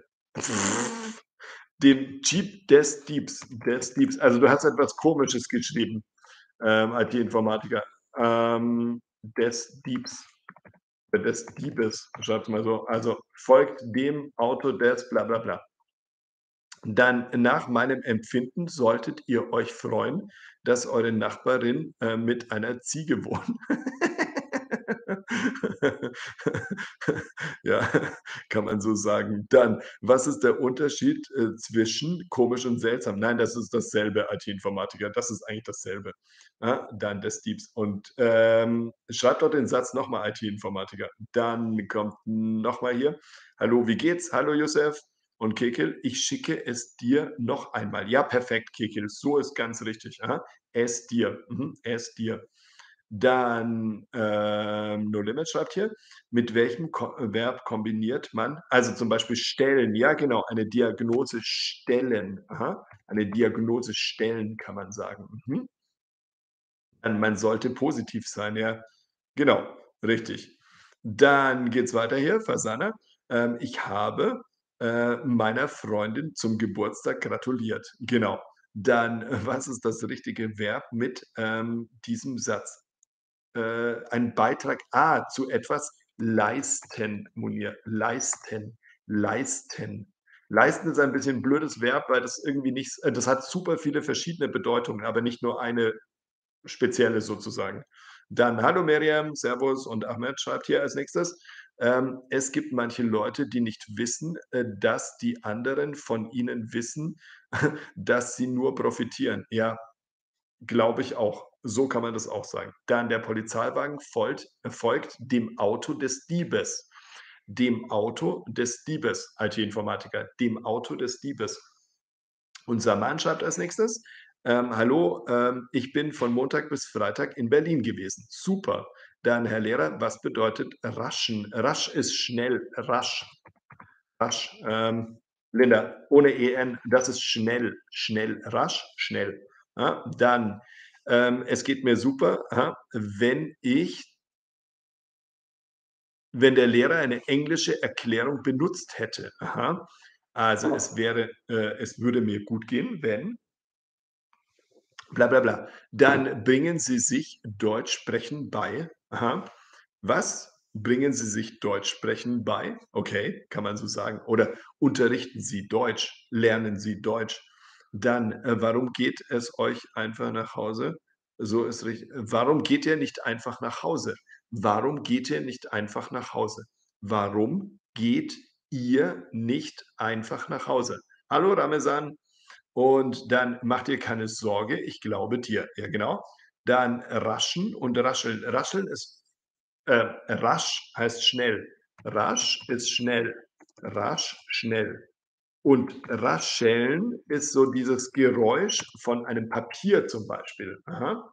S1: dem Jeep des Diebs des Diebs. Also, du hast etwas Komisches geschrieben, ähm, I T-Informatiker. Ähm, des Diebs. Des Diebes, schreib's mal so. Also, folgt dem Auto des bla bla bla. Dann nach meinem Empfinden solltet ihr euch freuen, dass eure Nachbarin, äh, mit einer Ziege wohnt. Ja, kann man so sagen. Dann, was ist der Unterschied, äh, zwischen komisch und seltsam? Nein, das ist dasselbe, I T-Informatiker. Das ist eigentlich dasselbe. Ja, dann des Diebs. Und, ähm, schreibt doch den Satz noch mal, I T-Informatiker. Dann kommt noch mal hier: „Hallo, wie geht's? Hallo, Youssef." Und Kekel: „Ich schicke es dir noch einmal." Ja, perfekt, Kekel, so ist ganz richtig. Aha. Es dir. Mhm, es dir. Dann, ähm, No Limit schreibt hier: „Mit welchem Ko Verb kombiniert man" also, zum Beispiel stellen, ja genau, eine Diagnose stellen. Aha, eine Diagnose stellen, kann man sagen. Mhm. Dann man sollte positiv sein, ja. Genau, richtig. Dann geht's weiter hier, Fasana. Ähm, ich habe, äh, meiner Freundin zum Geburtstag gratuliert. Genau. Dann, äh, was ist das richtige Verb mit, ähm, diesem Satz? Äh, einen Beitrag ah, zu etwas leisten, Munir, leisten, leisten. Leisten ist ein bisschen 'n blödes Verb, weil das irgendwie nicht äh, das hat super viele verschiedene Bedeutungen, aber nicht nur eine spezielle sozusagen. Dann: „Hallo Miriam, Servus" und Ahmed schreibt hier als Nächstes, ähm: „Es gibt manche Leute, die nicht wissen, äh, dass die anderen von ihnen wissen, dass sie nur profitieren." Ja, glaube ich auch. So kann man das auch sagen. Dann: „Der Polizeiwagen folgt folgt dem Auto des Diebes." Dem Auto des Diebes, I T-Informatiker, dem Auto des Diebes. Unser Mann schreibt als Nächstes, ähm: „Hallo, ähm, ich bin von Montag bis Freitag in Berlin gewesen." Super. Dann: „Herr Lehrer, was bedeutet raschen?" Rasch ist schnell, rasch, rasch. Ähm, Linda, ohne E N, das ist schnell, schnell, rasch, schnell. Ja, dann, ähm: „Es geht mir super, aha, wenn ich" „wenn der Lehrer eine englische Erklärung benutzt hätte." Aha. Also, es wäre äh, es würde mir gut gehen, wenn bla bla bla. Dann: „Bringen Sie sich Deutsch sprechen bei" aha. Was? Bringen Sie sich Deutsch sprechen bei? Okay, kann man so sagen. Oder unterrichten Sie Deutsch, lernen Sie Deutsch. Dann: „Äh, warum geht es euch einfach nach Hause?" So ist rich warum geht ihr nicht einfach nach Hause? Warum geht ihr nicht einfach nach Hause? Warum geht ihr nicht einfach nach Hause? Hallo Ramezan. Und dann: „Mach dir keine Sorge, ich glaube dir." Ja, genau. Dann raschen und rascheln. Rascheln ist äh, rasch heißt schnell. Rasch ist schnell. Rasch, schnell. Und rascheln ist so dieses Geräusch von einem Papier zum Beispiel. Aha.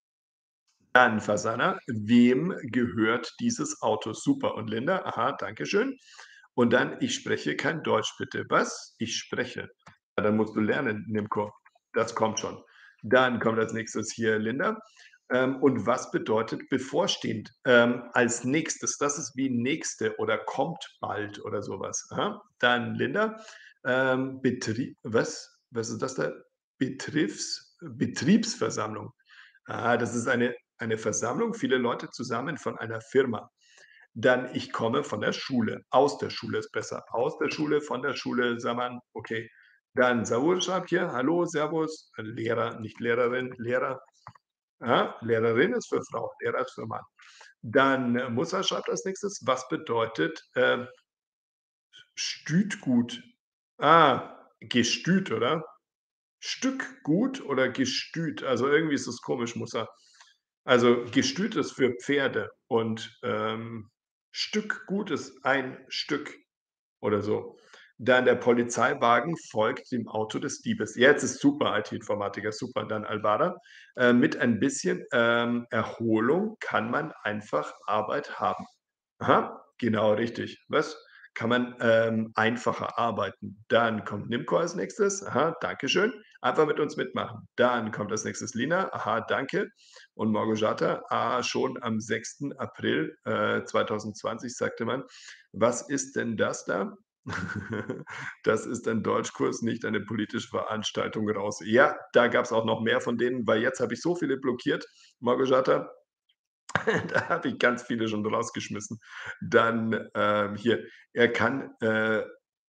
S1: Dann Fasana: „Wem gehört dieses Auto?" Super. Und Linda: „Aha, danke schön." Und dann: „Ich spreche kein Deutsch, bitte." Was? Ich spreche. Ja, dann musst du lernen, Nimko. Das kommt schon. Dann kommt als Nächstes hier Linda. Ähm, und was bedeutet bevorstehend? Ähm, als Nächstes. Das ist wie nächste oder kommt bald oder so was. Aha. Dann Linda, ähm, Betrie was? Was ist das da? Betriffs Betriebsversammlung. Ah, das ist eine eine Versammlung, viele Leute zusammen von einer Firma. Dann: „Ich komme von der Schule." Aus der Schule ist besser. Aus der Schule, von der Schule, Saman, okay. Dann Saur schreibt hier: „Hallo, servus." Äh, Lehrer, nicht Lehrerin, Lehrer. Aha, Lehrerin ist für Frau, Lehrer ist für Mann. Dann äh, Musa schreibt als Nächstes: „Was bedeutet, ähm, Stütgut?" Ah, Gestüt, oder? Stückgut oder Gestüt? Also, irgendwie ist das komisch, Musa. Also, Gestüt ist für Pferde und, ähm, Stückgut ist ein Stück oder so. Dann: „Der Polizeiwagen folgt dem Auto des Diebes." Jetzt ist super, I T-Informatiker, super. Dann Alvara: „Äh, mit ein bisschen, ähm, Erholung kann man einfach Arbeit haben." Aha, genau richtig. Was? Kann man, ähm, einfacher arbeiten. Dann kommt Nimko als Nächstes. Aha, danke schön. Einfach mit uns mitmachen. Dann kommt als Nächstes Lina. Aha, danke. Und Małgorzata: „Ah, schon am sechsten April, äh, zweitausendzwanzig sagte man: „Was ist denn das da?" Das ist ein Deutschkurs, nicht eine politische Veranstaltung raus. Ja, da gab's auch noch mehr von denen, weil jetzt habe ich so viele blockiert, Małgorzata. Da habe ich ganz viele schon rausgeschmissen. Dann, ähm, hier, er kann, äh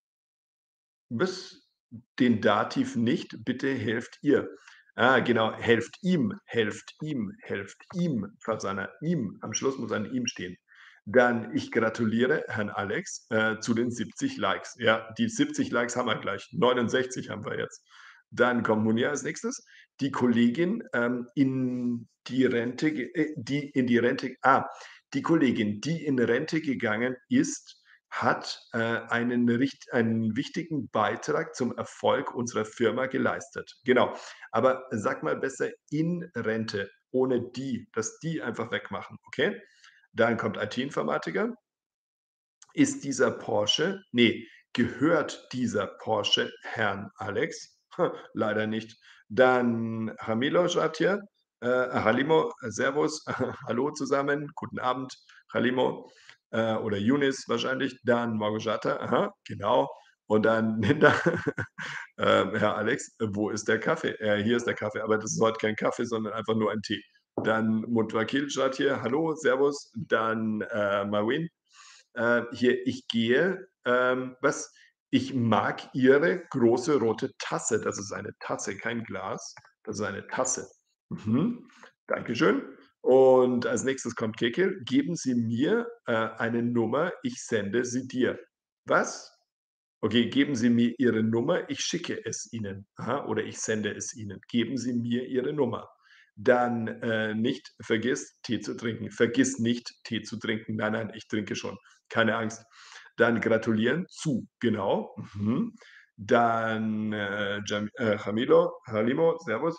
S1: was? Den Dativ nicht, bitte helft ihr. Ah, genau, helft ihm, helft ihm, helft ihm, Fasana, ihm. Am Schluss muss ein ihm stehen. Dann: „Ich gratuliere Herrn Alex, äh, zu den siebzig Likes." Ja, die siebzig Likes haben wir gleich. neunundsechzig haben wir jetzt. Dann kommt Munir als Nächstes. Die Kollegin, ähm, in die Rente ge äh, die in die Rente ah, die Kollegin, die in Rente gegangen ist, hat, äh, einen richt einen wichtigen Beitrag zum Erfolg unserer Firma geleistet. Genau. Aber sag mal besser in Rente, ohne die, das die einfach wegmachen, okay? Dann kommt I T-Informatiker. Ist dieser Porsche ne, gehört dieser Porsche Herrn Alex? Leider nicht. Dann Hamilo schreibt hier, äh, Halimo, Servus, hallo zusammen, guten Abend, Halimo, äh, oder Younis wahrscheinlich. Dann Małgorzata, aha, genau. Und dann Linda, ähm, Herr Alex, äh, wo ist der Kaffee? Äh, hier ist der Kaffee, aber das ist heute kein Kaffee, sondern einfach nur ein Tee. Dann Mutwakil schreibt hier: „Hallo, servus.“ Dann, äh, Marwin, äh, hier: „Ich gehe, ähm, was? Ich mag Ihre große rote Tasse.“ Das ist eine Tasse, kein Glas. Das ist eine Tasse. Mhm. Dankeschön. Und als Nächstes kommt Kekil: „Geben Sie mir, äh, eine Nummer, ich sende sie dir.“ Was? Okay, geben Sie mir Ihre Nummer, ich schicke es Ihnen. Aha, oder ich sende es Ihnen. Geben Sie mir Ihre Nummer. Dann, äh, nicht vergiss, Tee zu trinken. Vergiss nicht, Tee zu trinken. Nein, nein, ich trinke schon. Keine Angst. Dann gratulieren zu, genau. Mhm. Dann, äh, Jam äh, Jamilo, Halimo, servus.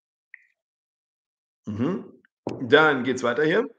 S1: Mhm. Dann geht's weiter hier.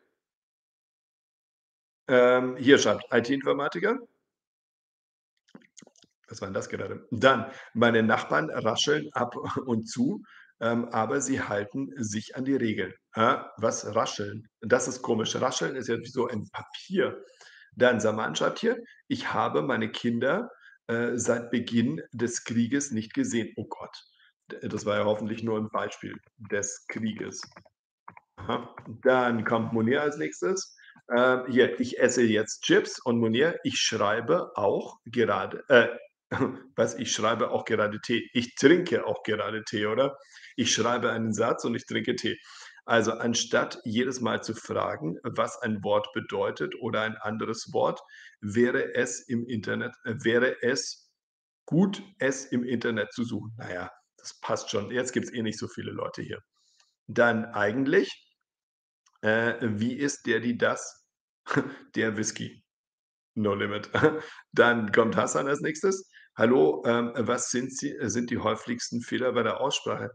S1: Ähm, hier schreibt I T-Informatiker. Was war 'n das gerade? Dann: „Meine Nachbarn rascheln ab und zu, ähm, aber sie halten sich an die Regeln.“ Ah, was rascheln? Das ist komisch. Rascheln ist ja wie so ein Papier. Dann Saman schreibt hier: „Ich habe meine Kinder, äh, seit Beginn des Krieges nicht gesehen.“ Oh Gott, d das war ja hoffentlich nur 'n Beispiel des Krieges. Aha. Dann kommt Munir als Nächstes. Ähm, hier: „Ich esse jetzt Chips“ und Munir: „Ich schreibe auch gerade“ äh, was? „Ich schreibe auch gerade Tee.“ Ich trinke auch gerade Tee, oder? Ich schreibe einen Satz und ich trinke Tee. Also, anstatt jedes Mal zu fragen, was ein Wort bedeutet oder ein anderes Wort, wäre es im Internet äh, wäre es gut, es im Internet zu suchen. Na ja, das passt schon. Jetzt gibt's eh nicht so viele Leute hier. Dann eigentlich äh, wie ist der, die, das? Der Whisky. No limit. Dann kommt Hassan als Nächstes. „Hallo, ähm, was sind sie äh, sind die häufigsten Fehler bei der Aussprache?“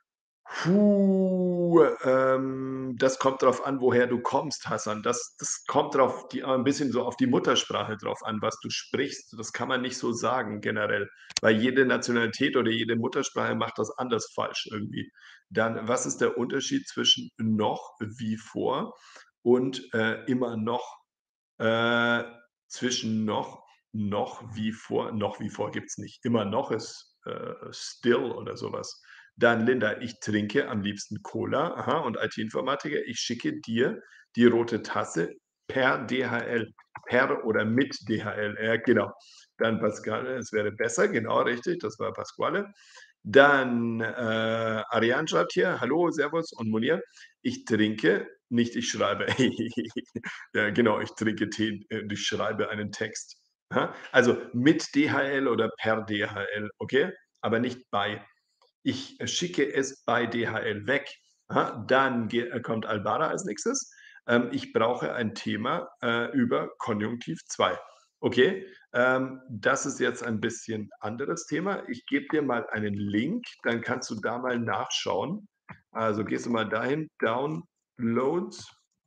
S1: Puh, ähm, das kommt drauf an, woher du kommst, Hassan. Das das kommt drauf die ein bisschen so auf die Muttersprache drauf an, was du sprichst. Das kann man nicht so sagen generell, weil jede Nationalität oder jede Muttersprache macht das anders falsch irgendwie. Dann: „Was ist der Unterschied zwischen noch, wie vor und, äh, immer noch?“ Äh, zwischen noch noch wie vor noch wie vor gibt's nicht. Immer noch ist, äh, still oder so was. Dann Linda: „Ich trinke am liebsten Cola.“ Aha, und I T-Informatiker: „Ich schicke dir die rote Tasse per D H L.“ Per oder mit D H L, ja, genau. Dann Pasquale: „Es wäre besser.“ Genau, richtig, das war Pasquale. Dann, äh, Ariane schreibt hier: „Hallo, servus und Munir. Ich trinke, nicht ich schreibe.“ Ja, genau, ich trinke Tee äh, und ich schreibe einen Text. Aha. Also, mit D H L oder per D H L, okay? Aber nicht bei. Ich äh, schicke es bei D H L weg. Aha. Dann ge äh, kommt Albara als Nächstes. Ähm, ich brauche ein Thema, äh, über Konjunktiv zwei. Okay, ähm, das ist jetzt ein bisschen anderes Thema. Ich gebe dir mal einen Link, dann kannst du da mal nachschauen. Also, gehst du mal dahin, Downloads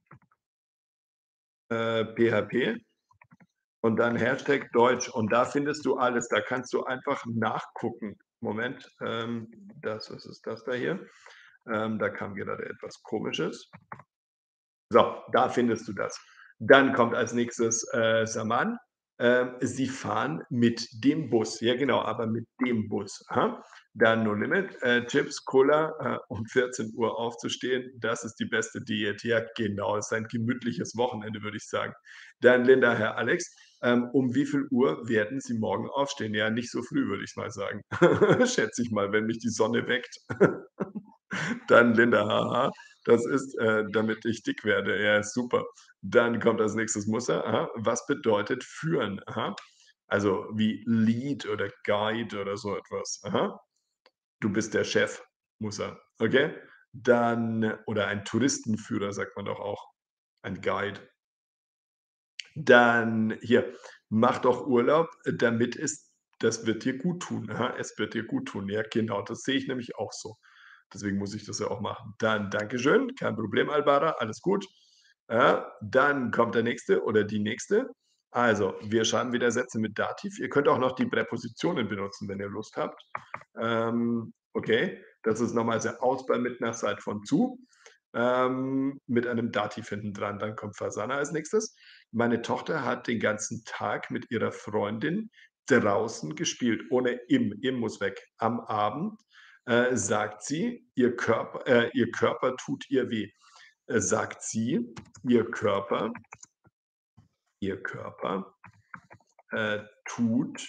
S1: äh, P H P und dann Hashtag Deutsch und da findest du alles. Da kannst du einfach nachgucken. Moment, ähm, das was ist das da hier? Ähm, da kam gerade etwas Komisches. So, da findest du das. Dann kommt als Nächstes, äh, Saman. Ähm, sie fahren mit dem Bus. Ja, genau, aber mit dem Bus. Aha. Dann No Limit, äh, Chips, Cola, äh, um vierzehn Uhr aufzustehen, das ist die beste Diät. Ja, genau, ist ein gemütliches Wochenende, würde ich sagen. Dann Linda, Herr Alex, ähm, um wie viel Uhr werden Sie morgen aufstehen? Ja, nicht so früh, würde ich mal sagen. Schätze ich mal, wenn mich die Sonne weckt. Dann Linda: „Haha, das ist, äh, damit ich dick werde.“ Ja, super. Dann kommt als Nächstes Muster. Aha. „Was bedeutet führen?“ Aha. Also, wie Lead oder Guide oder so etwas. Aha. Du bist der Chef, Muster. Okay. Dann oder ein Touristenführer sagt man doch auch, ein Guide. Dann hier: „Mach doch Urlaub, damit es das wird dir guttun.“ Aha, es wird dir guttun. Ja, genau, das sehe ich nämlich auch so. Deswegen muss ich das ja auch machen. Dann Dankeschön, kein Problem, Albara, alles gut. Ja, dann kommt der Nächste oder die Nächste. Also, wir schreiben wieder Sätze mit Dativ. Ihr könnt auch noch die Präpositionen benutzen, wenn ihr Lust habt. Ähm, okay, das ist nochmal sehr Auswahl mit nach Zeit von zu, ähm, mit einem Dativ hinten dran. Dann kommt Fasana als Nächstes. Meine Tochter hat den ganzen Tag mit ihrer Freundin draußen gespielt, ohne im. Im muss weg. Am Abend, äh, sagt sie, ihr Körper äh, ihr Körper tut ihr weh. Äh, sagt sie, ihr Körper ihr Körper, äh, tut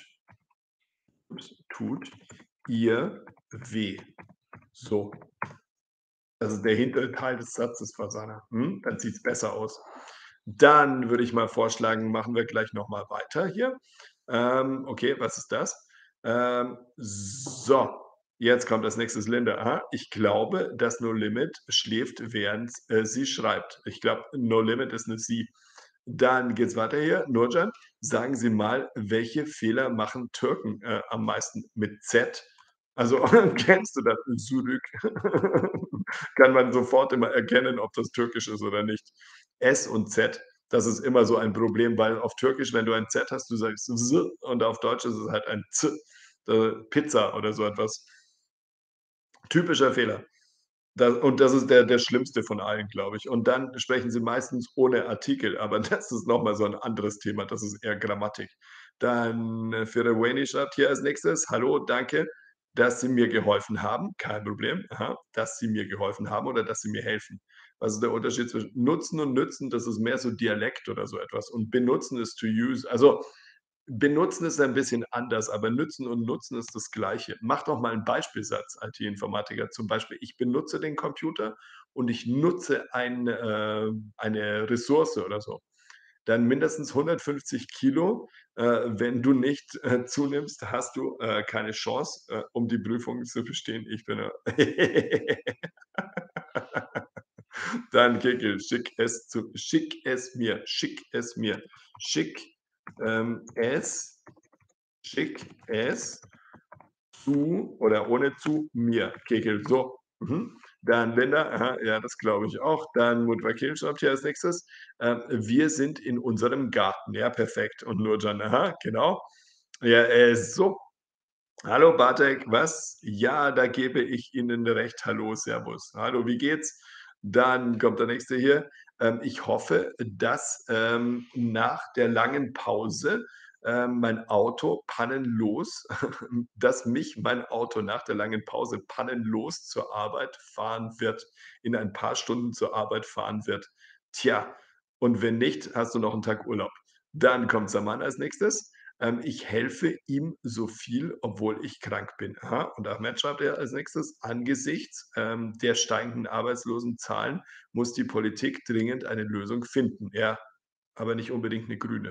S1: tut ihr weh. So. Das ist der hintere Teil des Satzes, Fasana. Mhm, dann sieht's besser aus. Dann würde ich mal vorschlagen, machen wir gleich noch mal weiter hier. Ähm, okay, was ist das? Ähm, so, jetzt kommt als Nächstes Linda. Aha, ich glaube, dass No Limit schläft, während, äh, sie schreibt. Ich glaube, No Limit ist 'ne Sie. Dann geht's weiter hier. Nurcan, sagen Sie mal, welche Fehler machen Türken, äh, am meisten? Mit Z? Also, kennst du das? Zurück. Kann man sofort immer erkennen, ob das türkisch ist oder nicht. S und Z, das ist immer so ein Problem, weil auf Türkisch, wenn du ein Z hast, du sagst S und auf Deutsch ist es halt ein Z, äh, Pizza oder so etwas. Typischer Fehler. Da und das ist der der schlimmste von allen, glaube ich. Und dann sprechen sie meistens ohne Artikel, aber das ist noch mal so 'n anderes Thema. Das ist eher Grammatik. Dann, äh, Firawani schreibt hier als Nächstes: „Hallo, danke, dass Sie mir geholfen haben.“ Kein Problem. Aha. Dass Sie mir geholfen haben oder dass Sie mir helfen. Was ist der Unterschied zwischen nutzen und nützen? Das ist mehr so Dialekt oder so etwas. Und benutzen ist to use. Also, benutzen ist ein bisschen anders, aber nützen und nutzen ist das Gleiche. Mach doch mal 'n Beispielsatz, I T-Informatiker. Zum Beispiel: „Ich benutze den Computer und ich nutze ein äh, eine Ressource“ oder so. Dann mindestens hundertfünfzig Kilo. Äh, wenn du nicht, äh, zunimmst, hast du, äh, keine Chance, äh, um die Prüfung zu bestehen. Ich bin, äh Dann Kickel, schick es zu schick es mir schick es mir. Schick, ähm, es schick es zu oder ohne zu mir. Kickel, so. Mhm. Dann Linda, aha, ja, das glaube ich auch. Dann Mutwakil schreibt hier als Nächstes, ähm: „Wir sind in unserem Garten.“ Ja, perfekt. Und Nurcan, aha, genau. Ja, äh, so. Hallo Bartek, was? Ja, da gebe ich Ihnen recht. Hallo, servus. Hallo, wie geht's? Dann kommt der Nächste hier. Ähm, ich hoffe, dass, ähm, nach der langen Pause, ähm, mein Auto pannenlos dass mich mein Auto nach der langen Pause pannenlos zur Arbeit fahren wird in ein paar Stunden zur Arbeit fahren wird. Tja, und wenn nicht, hast du noch 'n Tag Urlaub. Dann kommt Saman als Nächstes. Ähm, ich helfe ihm so viel, obwohl ich krank bin. Aha. Und Ahmed schreibt er als Nächstes: „Angesichts, ähm, der steigenden Arbeitslosenzahlen muss die Politik dringend eine Lösung finden.“ Ja, aber nicht unbedingt 'ne grüne.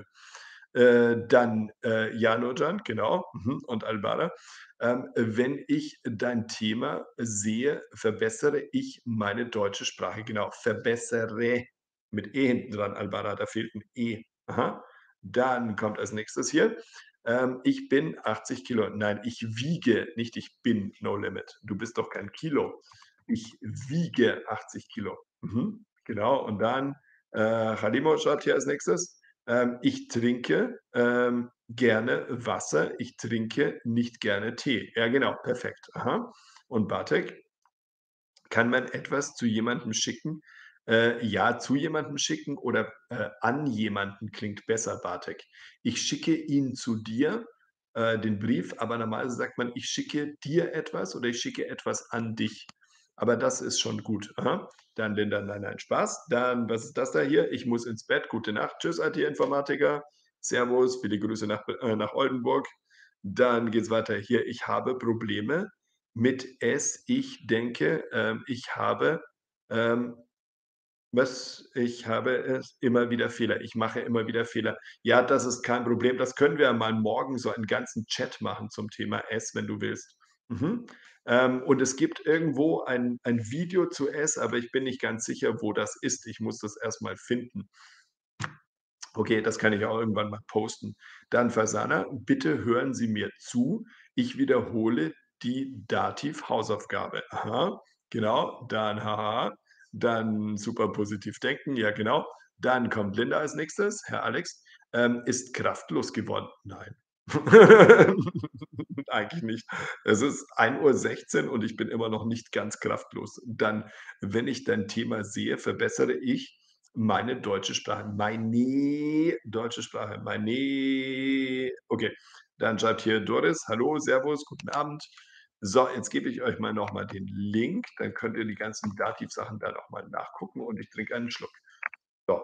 S1: Äh, dann, äh, ja, Nurcan, genau. Mhm. Und Al-Bara, ähm: „Wenn ich dein Thema sehe, verbessere ich meine deutsche Sprache.“ Genau, verbessere mit E hinten dran, Al-Bara, da fehlt 'n E. Aha. Dann kommt als Nächstes hier, ähm: „Ich bin achtzig Kilo.“ Nein, ich wiege, nicht ich bin No Limit. Du bist doch kein Kilo. Ich wiege achtzig Kilo. Mhm. Genau. Und dann, äh, Halimo schreibt hier als Nächstes, ähm: „Ich trinke, ähm, gerne Wasser. Ich trinke nicht gerne Tee.“ Ja, genau, perfekt. Aha. Und Bartek kann man etwas zu jemandem schicken? Äh, ja, zu jemandem schicken oder, äh, an jemanden klingt besser, Bartek. Ich schicke ihn zu dir, äh, den Brief, aber normalerweise sagt man: „Ich schicke dir etwas“ oder „Ich schicke etwas an dich.“ Aber das ist schon gut. Aha. Dann Linda: „Nein, nein, Spaß.“ Dann, was ist das da hier? „Ich muss ins Bett. Gute Nacht. Tschüss, I T-Informatiker. Servus. Viele Grüße nach Be äh, nach Oldenburg.“ Dann geht's weiter hier: „Ich habe Probleme mit es. Ich denke, ähm, ich habe, ähm, was ich habe es immer wieder Fehler. Ich mache immer wieder Fehler.“ Ja, das ist kein Problem. Das können wir ja mal morgen so einen ganzen Chat machen zum Thema es, wenn du willst. Mhm. Ähm, und es gibt irgendwo ein ein Video zu es, aber ich bin nicht ganz sicher, wo das ist. Ich muss das erst mal finden. Okay, das kann ich auch irgendwann mal posten. Dann Fasana: „Bitte hören Sie mir zu. Ich wiederhole die Dativ-Hausaufgabe.“ Aha, genau. Dann haha. Dann super positiv denken. Ja, genau. Dann kommt Linda als Nächstes. Herr Alex, ähm, ist kraftlos geworden. Nein. Eigentlich nicht. Es ist ein Uhr sechzehn und ich bin immer noch nicht ganz kraftlos. Dann, wenn ich dein Thema sehe, verbessere ich meine deutsche Sprache, meine deutsche Sprache, meine okay. Dann schreibt hier Doris: „Hallo, servus, guten Abend.“ So, jetzt gebe ich euch mal noch mal den Link, dann könnt ihr die ganzen Dativsachen da noch mal nachgucken und ich trinke einen Schluck. So.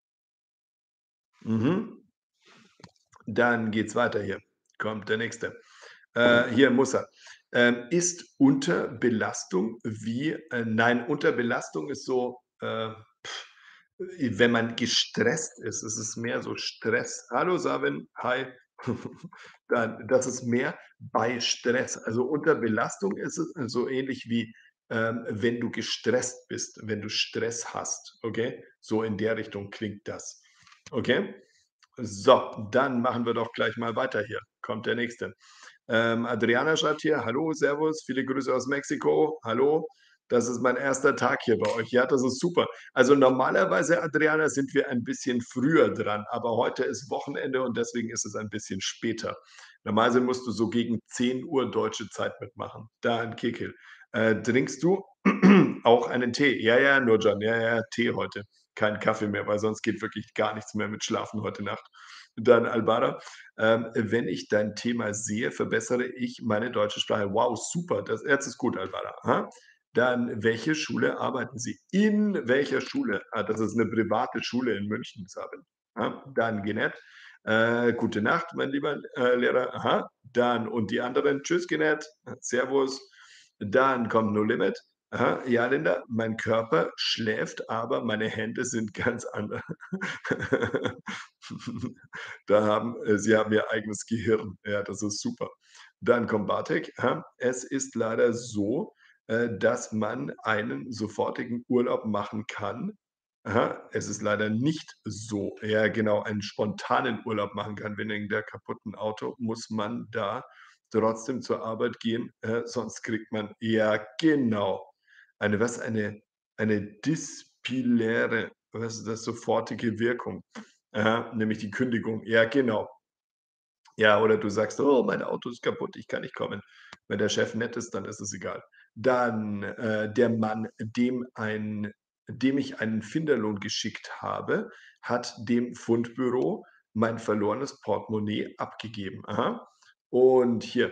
S1: Mhm. Dann geht's weiter hier. Kommt der Nächste. Äh, hier muss er. Ähm, ist Unterbelastung wie äh, nein, Unterbelastung ist so, äh, wenn man gestresst ist. Es ist mehr so Stress. Hallo Sabin, hi. Dann das ist mehr bei Stress. Also, unter Belastung ist es äh, so ähnlich wie, ähm, wenn du gestresst bist, wenn du Stress hast, okay? So in der Richtung klingt das. Okay? So, dann machen wir doch gleich mal weiter hier. Kommt der Nächste. Ähm, Adriana schreibt hier: „Hallo, servus, viele Grüße aus Mexiko. Hallo, das ist mein erster Tag hier bei euch.“ Ja, das ist super. Also, normalerweise, Adriana, sind wir ein bisschen früher dran, aber heute ist Wochenende und deswegen ist es ein bisschen später. Normalerweise musst du so gegen zehn Uhr deutsche Zeit mitmachen. Da in Kekil. Äh, trinkst du auch einen Tee? Ja, ja, Nurcan, ja, ja, Tee heute. Kein Kaffee mehr, weil sonst geht wirklich gar nichts mehr mit Schlafen heute Nacht. Dann Albara: ähm, wenn ich dein Thema sehe, verbessere ich meine deutsche Sprache. Wow, super, das jetzt ist gut, Alvara. Aha. Dann, welche Schule arbeiten Sie? In welcher Schule? Ah, das ist 'ne private Schule in München, Sabin. Ja, dann Genett. Äh, gute Nacht, mein lieber, äh, Lehrer. Aha. Dann und die anderen: „Tschüss, Genett. Servus.“ Dann kommt No Limit. Aha. Ja, Linda, mein Körper schläft, aber meine Hände sind ganz anders. Da haben äh, sie haben ihr eigenes Gehirn. Ja, das ist super. Dann kommt Bartek, aha: „Es ist leider so, äh, dass man einen sofortigen Urlaub machen kann.“ Aha, es ist leider nicht so. Ja, genau, einen spontanen Urlaub machen kann. Wegen der kaputten Auto muss man da trotzdem zur Arbeit gehen, äh, sonst kriegt man ja, genau. Eine was? Eine eine dispilläre was ist das? Sofortige Wirkung. Aha, nämlich die Kündigung. Ja, genau. Ja, oder du sagst: „Oh, mein Auto ist kaputt, ich kann nicht kommen.“ Wenn der Chef nett ist, dann ist es egal. Dann, äh, der Mann, dem ein dem ich einen Finderlohn geschickt habe, hat dem Fundbüro mein verlorenes Portemonnaie abgegeben. Aha. Und hier,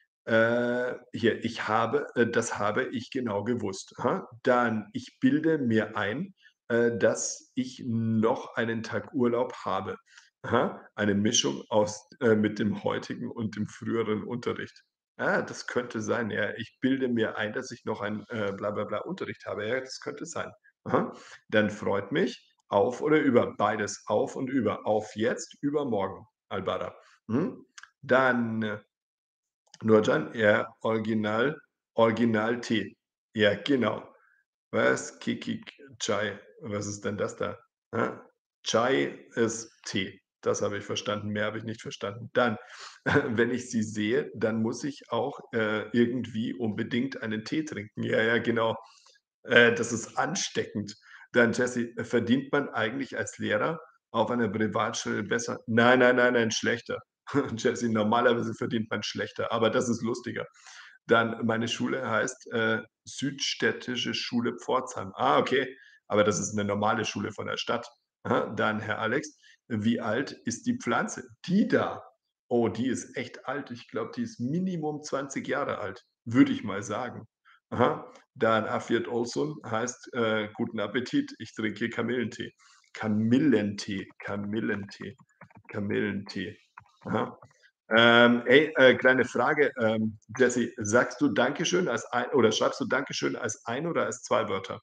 S1: äh, hier, ich habe äh, das habe ich genau gewusst. Aha. Dann, ich bilde mir ein, äh, dass ich noch einen Tag Urlaub habe. Aha, eine Mischung aus äh, mit dem heutigen und dem früheren Unterricht. Ah, das könnte sein, ja. Ich bilde mir ein, dass ich noch ein, äh, bla bla bla Unterricht habe. Ja, das könnte sein. Aha. Dann freut mich auf oder über? Beides, auf und über. Auf jetzt, übermorgen, Albada. Mhm. Dann, äh, Nurcan, ja, Original Original-Tee. Ja, genau. Was? Kekik Chai. Was ist denn das da? Hä? Chai ist Tee. Das habe ich verstanden. Mehr habe ich nicht verstanden. Dann, wenn ich sie sehe, dann muss ich auch, äh, irgendwie unbedingt einen Tee trinken. Ja, ja, genau. Äh, das ist ansteckend. Dann Jessie, verdient man eigentlich als Lehrer auf einer Privatschule besser? Nein, nein, nein, nein, schlechter. Jessie, normalerweise verdient man schlechter, aber das ist lustiger. Dann, meine Schule heißt, äh, Südstädtische Schule Pforzheim. Ah, okay, aber das ist 'ne normale Schule von der Stadt. Aha, dann Herr Alex: „Wie alt ist die Pflanze?“ Die da? Oh, die ist echt alt. Ich glaube, die ist Minimum zwanzig Jahre alt, würde ich mal sagen. Aha. Dann Afiyet Olsun heißt, äh, guten Appetit, ich trinke Kamillentee. Kamillentee, Kamillentee, Kamillentee. Aha. Ähm, ey, äh, kleine Frage, ähm, Jessie, sagst du Dankeschön als ein oder schreibst du Dankeschön als ein oder als zwei Wörter?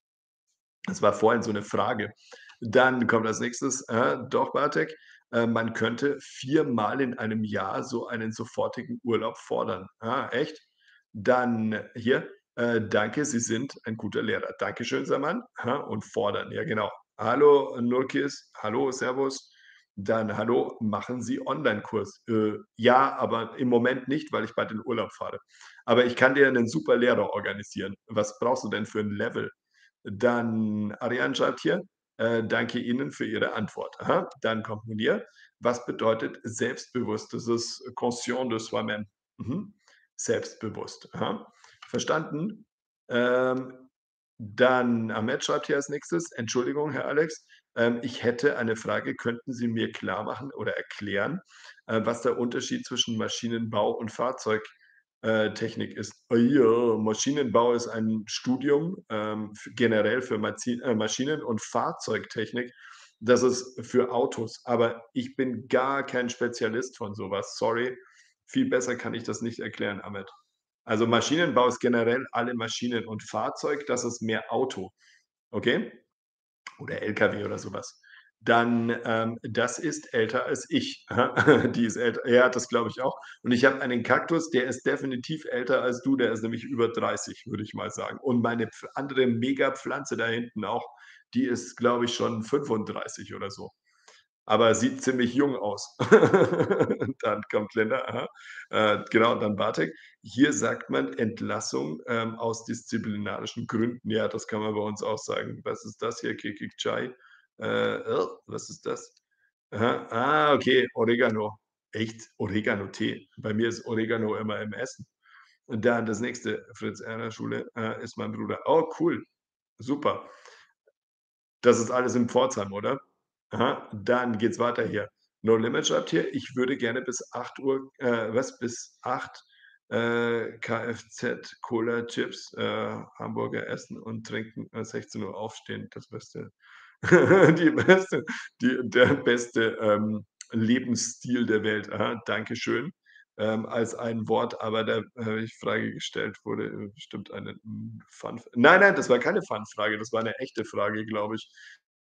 S1: Das war vorhin so 'ne Frage. Dann kommt als Nächstes, äh, doch Bartek, äh, man könnte viermal in einem Jahr so einen sofortigen Urlaub fordern. Ah, echt? Dann hier, äh, danke, Sie sind ein guter Lehrer. Dankeschön, Saman. Aha, und fordern, ja genau. Hallo Nurkis, hallo, servus. Dann hallo, machen Sie Onlinekurs? Äh, ja, aber im Moment nicht, weil ich bald in Urlaub fahre. Aber ich kann dir 'nen super Lehrer organisieren. Was brauchst du denn für 'n Level? Dann Ariane schreibt hier, äh, danke Ihnen für Ihre Antwort. Aha, dann kommt Munir. Was bedeutet selbstbewusst? Das ist conscient de soi-même. Mhm. Selbstbewusst. Aha. Verstanden. Ähm Dann Ahmed schreibt hier als Nächstes: „Entschuldigung, Herr Alex, ähm, ich hätte eine Frage. Könnten Sie mir klarmachen oder erklären, äh, was der Unterschied zwischen Maschinenbau und Fahrzeug äh, Technik ist?“ Oh ja, Maschinenbau ist ein Studium, ähm, f generell für Mazi äh, Maschinen und Fahrzeugtechnik, das ist für Autos. Aber ich bin gar kein Spezialist von so was. Sorry, viel besser kann ich das nicht erklären, Ahmed. Also, Maschinenbau ist generell alle Maschinen und Fahrzeug, das ist mehr Auto, okay? Oder L K W oder so was. Dann, ähm, das ist älter als ich. Die ist älter ja, das glaube ich auch. Und ich habe einen Kaktus, der ist definitiv älter als du, der ist nämlich über dreißig, würde ich mal sagen. Und meine Pf andere Megapflanze da hinten auch, die ist, glaube ich, schon fünfunddreißig oder so. Aber sieht ziemlich jung aus. Dann kommt Linda, aha. Äh, genau, dann Bartek. Hier sagt man Entlassung, ähm, aus disziplinarischen Gründen. Ja, das kann man bei uns auch sagen. Was ist das hier? Kekik Chai. Äh, äh, was ist das? Aha. Ah, okay, Oregano. Echt? Oregano-Tee. Bei mir ist Oregano immer im Essen. Und dann das nächste, Fritz-Erner-Schule, äh, ist mein Bruder. Oh, cool, super. Das ist alles in Pforzheim, oder? Aha, dann geht's weiter hier. No Limit schreibt hier: „Ich würde gerne bis acht Uhr, äh was, bis acht, äh, Kfz, Cola, Chips, äh, Hamburger essen und trinken, äh, sechzehn Uhr aufstehen. Das Beste die beste die der beste, ähm, Lebensstil der Welt.“ Aha, danke schön, ähm, als ein Wort, aber da habe ich Frage gestellt wurde, äh, bestimmt eine, hm, Fun nein, nein, das war keine Fun-Frage, das war 'ne echte Frage, glaube ich.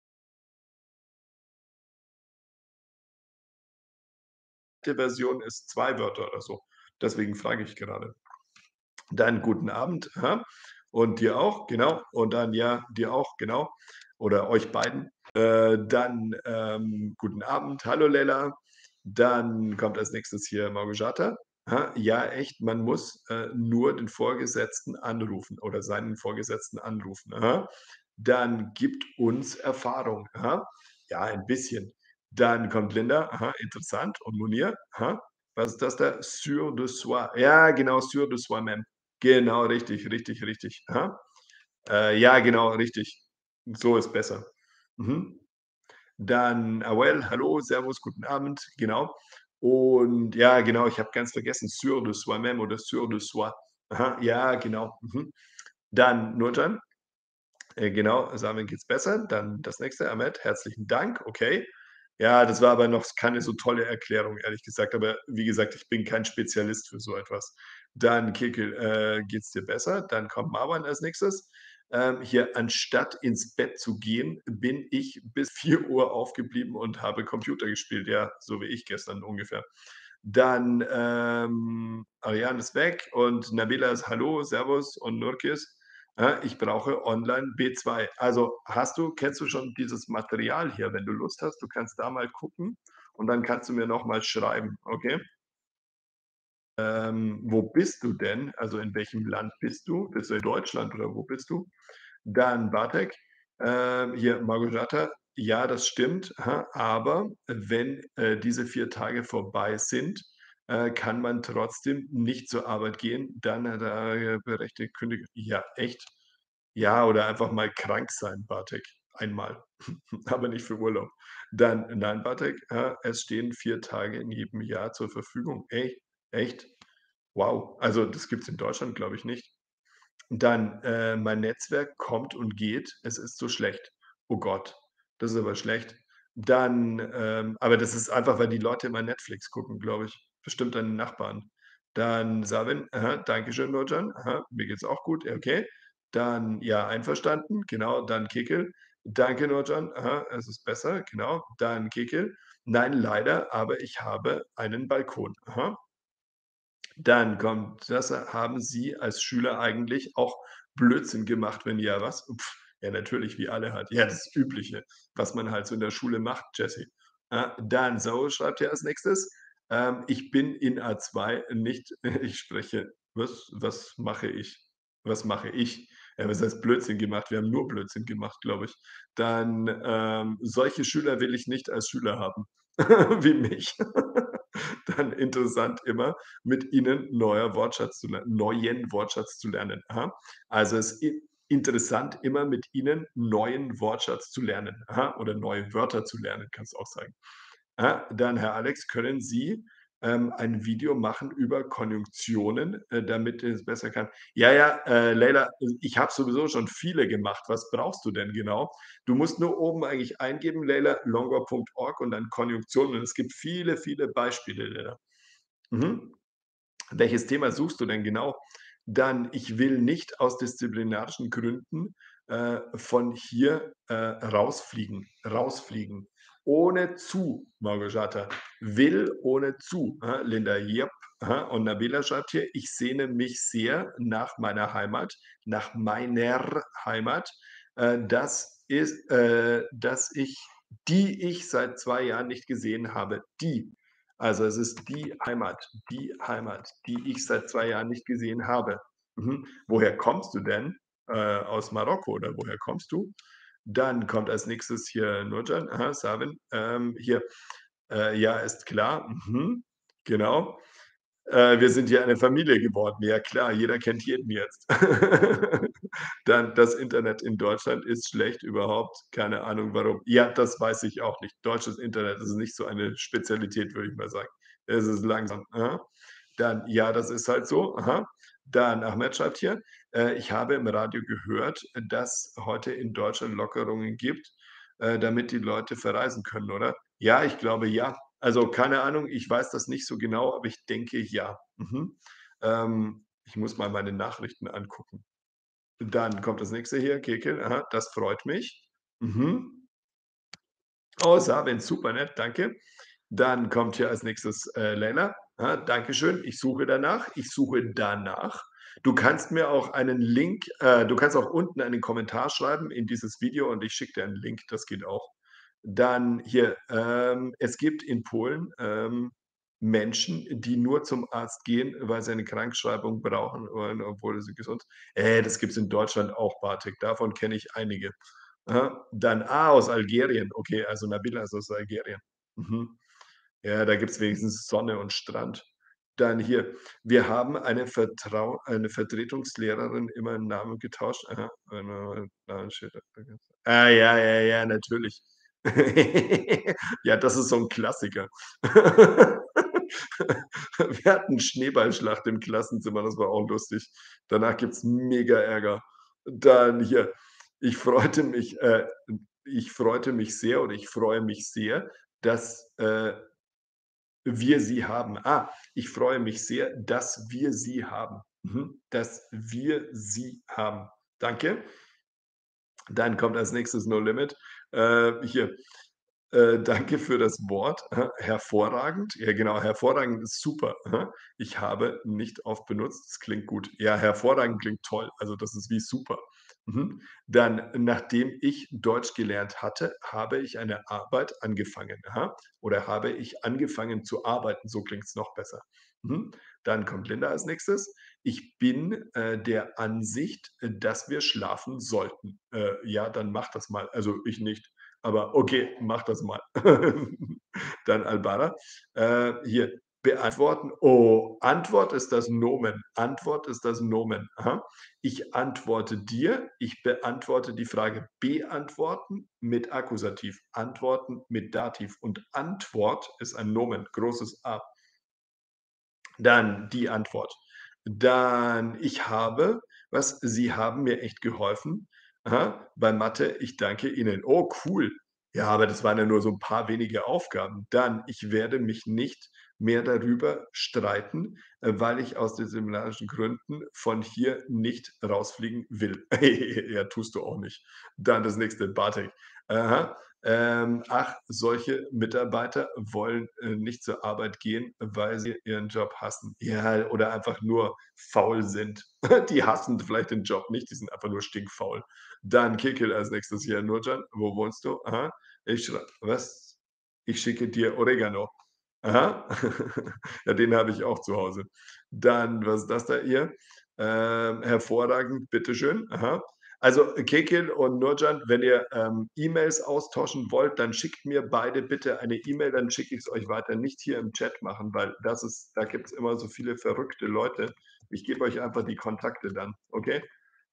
S1: Die Version ist zwei Wörter oder so. Deswegen frage ich gerade. Dann guten Abend, aha. Und dir auch, genau. Und dann ja, dir auch, genau. Oder euch beiden. Äh, dann, ähm, guten Abend, hallo Lella. Dann kommt als Nächstes hier Małgorzata. Aha, ja, echt, man muss, äh, nur den Vorgesetzten anrufen oder seinen Vorgesetzten anrufen. Aha. Dann gibt uns Erfahrung. Aha. Ja, ein bisschen. Dann kommt Linda. Aha, interessant. Und Munir. Aha. Was ist das da? Sur de soi. Ja, genau, sur de soi-même. Genau, richtig, richtig, richtig. Aha. Äh, ja, genau, richtig. So ist besser. Mhm. Dann Awel, hallo, servus, guten Abend, genau. Und ja, genau, ich habe ganz vergessen, sur de soi-même oder sur de soi. Aha, ja, genau. Mhm. Dann Nurcan, äh, genau, Samin geht's besser. Dann das nächste, Ahmed, herzlichen Dank, okay. Ja, das war aber noch keine so tolle Erklärung, ehrlich gesagt. Aber wie gesagt, ich bin kein Spezialist für so etwas. Dann Kikil, äh, geht's dir besser? Dann kommt Marwan als Nächstes. Ähm, hier, anstatt ins Bett zu gehen, bin ich bis vier Uhr aufgeblieben und habe Computer gespielt. Ja, so wie ich gestern ungefähr. Dann, ähm, Ariane ist weg und Nabila ist Hallo, Servus und Nurkis. Äh, ich brauche online B zwei. Also, hast du kennst du schon dieses Material hier? Wenn du Lust hast, du kannst da mal gucken und dann kannst du mir noch mal schreiben, okay? Ähm, wo bist du denn? Also, in welchem Land bist du? Bist du in Deutschland oder wo bist du? Dann Bartek, ähm, hier Małgorzata, ja, das stimmt, aha, aber wenn, äh, diese vier Tage vorbei sind, äh, kann man trotzdem nicht zur Arbeit gehen, dann hat er berechtigt kündigen. Ja, echt? Ja, oder einfach mal krank sein, Bartek, einmal, aber nicht für Urlaub. Dann nein, Bartek, äh, es stehen vier Tage in jedem Jahr zur Verfügung. Ey, echt? Wow. Also, das gibt's in Deutschland, glaube ich, nicht. Dann, äh, mein Netzwerk kommt und geht. Es ist so schlecht. Oh Gott, das ist aber schlecht. Dann, ähm aber das ist einfach, weil die Leute immer Netflix gucken, glaube ich. Bestimmt deine Nachbarn. Dann Savin, aha, danke schön, Nurcan. Aha, mir geht's auch gut, ja, okay. Dann ja, einverstanden, genau. Dann Kekel. Danke, Nurcan. Aha, es ist besser, genau. Dann Kekel. Nein, leider, aber ich habe einen Balkon. Aha. Dann kommt das haben Sie als Schüler eigentlich auch Blödsinn gemacht? Wenn ja, was? Pf, ja, natürlich, wie alle halt. Ja, das Übliche, was man halt so in der Schule macht, Jesse. Äh, dann Sao schreibt hier als Nächstes, ähm: „Ich bin in A zwei, nicht ich spreche“ was was mache ich? Was mache ich? Ja, was heißt Blödsinn gemacht? Wir haben nur Blödsinn gemacht, glaube ich. Dann, ähm: „Solche Schüler will ich nicht als Schüler haben, wie mich.“ Dann interessant immer, mit ihnen neuer Wortschatz zu lernen neuen Wortschatz zu lernen. Aha. Also, es i interessant, immer mit Ihnen neuen Wortschatz zu lernen, aha, oder neue Wörter zu lernen, kannst du auch sagen. Ah, dann, Herr Alex, können Sie, ähm, ein Video machen über Konjunktionen, äh, damit ich es besser kann? Ja, ja, äh, Leila, ich habe sowieso schon viele gemacht. Was brauchst du denn genau? Du musst nur oben eigentlich eingeben, leila longo punkt org und dann Konjunktionen und es gibt viele, viele Beispiele, Leila. Mhm. Welches Thema suchst du denn genau? Dann, ich will nicht aus disziplinarischen Gründen, äh, von hier, äh, rausfliegen rausfliegen. Ohne zu, Małgorzata. Will ohne zu, aha, Linda, jap, aha. Und Nabila schreibt hier: „Ich sehne mich sehr nach meiner Heimat, nach meiner Heimat, äh, das ist, äh, dass ich die ich seit zwei Jahren nicht gesehen habe.“ Die. Also, es ist die Heimat die Heimat, die ich seit zwei Jahren nicht gesehen habe. Mhm. Woher kommst du denn? Äh, aus Marokko oder woher kommst du? Dann kommt als Nächstes hier Nurcan, aha, Savin, ähm, hier, äh, ja, ist klar, mhm, genau. Äh, wir sind hier eine Familie geworden. Ja klar, jeder kennt jeden jetzt. Dann, das Internet in Deutschland ist schlecht überhaupt, keine Ahnung warum. Ja, das weiß ich auch nicht. Deutsches Internet ist nicht so eine Spezialität, würde ich mal sagen. Es ist langsam, aha. Dann, ja, das ist halt so, aha. Dann Ahmed schreibt hier, äh: „Ich habe im Radio gehört, dass heute in Deutschland Lockerungen gibt, äh, damit die Leute verreisen können, oder?“ Ja, ich glaube, ja. Also, keine Ahnung, ich weiß das nicht so genau, aber ich denke, ja. Mhm. Ähm, ich muss mal meine Nachrichten angucken. Dann kommt das Nächste hier, Kekel, aha, das freut mich. Mhm. Oh, Savin, super nett, danke. Dann kommt hier als Nächstes, äh, Leila. Ah, dankeschön. Ich suche danach. Ich suche danach. Du kannst mir auch einen Link äh, du kannst auch unten einen Kommentar schreiben in dieses Video und ich schicke dir einen Link, das geht auch. Dann hier, ähm, es gibt in Polen, ähm, Menschen, die nur zum Arzt gehen, weil sie eine Krankschreibung brauchen, wollen, obwohl sie gesund äh, das gibt's in Deutschland auch, Bartek, davon kenne ich einige. Aha, dann ah, aus Algerien. Okay, also Nabila ist aus Algerien. Mhm. Ja, da gibt's wenigstens Sonne und Strand. Dann hier, wir haben eine Vertrau eine Vertretungslehrerin immer 'n Namen getauscht. Aha, ah, ja, ja, ja, natürlich. Ja, das ist so 'n Klassiker. Wir hatten Schneeballschlacht im Klassenzimmer, das war auch lustig. Danach gibt's mega Ärger. Dann hier, ich freute mich äh, ich freute mich sehr oder ich freue mich sehr, dass, äh, wir sie haben. Ah, ich freue mich sehr, dass wir sie haben. Mhm. Dass wir sie haben. Danke. Dann kommt als Nächstes No Limit. Äh, hier, äh, danke für das Wort. Aha, hervorragend. Ja, genau, hervorragend ist super. Aha. Ich habe nicht oft benutzt. Es klingt gut. Ja, hervorragend klingt toll. Also, das ist wie super. Mhm. Dann, nachdem ich Deutsch gelernt hatte, habe ich eine Arbeit angefangen. Aha. Oder habe ich angefangen zu arbeiten, so klingt's noch besser. Mhm. Dann kommt Linda als Nächstes. Ich bin, äh, der Ansicht, äh, dass wir schlafen sollten. Äh, ja, dann mach das mal. Also, ich nicht, aber okay, mach das mal. Dann Albara, äh, hier, beantworten. Oh, Antwort ist das Nomen. Antwort ist das Nomen. Aha. Ich antworte dir. Ich beantworte die Frage. Beantworten mit Akkusativ, antworten mit Dativ und Antwort ist ein Nomen, großes A. Dann die Antwort. Dann ich habe was? Sie haben mir echt geholfen, aha, bei Mathe. Ich danke Ihnen. Oh, cool. Ja, aber das waren ja nur so 'n paar wenige Aufgaben. Dann, ich werde mich nicht mehr darüber streiten, äh, weil ich aus disziplinarischen Gründen von hier nicht rausfliegen will. Ja, tust du auch nicht. Dann das Nächste, Bartek. Aha, ähm, ach, solche Mitarbeiter wollen, äh, nicht zur Arbeit gehen, weil sie ihren Job hassen. Ja, oder einfach nur faul sind. Die hassen vielleicht den Job nicht, die sind einfach nur stinkfaul. Dann Kikil als Nächstes hier, Nurcan, wo wohnst du? Aha. Ich schrei was? Ich schicke dir Oregano. Aha. Ja, den habe ich auch zu Hause. Dann, was ist das da hier? Ähm, hervorragend, bitteschön. Aha. Also, Kekil und Nurcan, wenn ihr, ähm, E-Mails austauschen wollt, dann schickt mir beide bitte eine E-Mail, dann schicke ich's euch weiter. Nicht hier im Chat machen, weil das ist da gibt's immer so viele verrückte Leute. Ich gebe euch einfach die Kontakte dann, okay?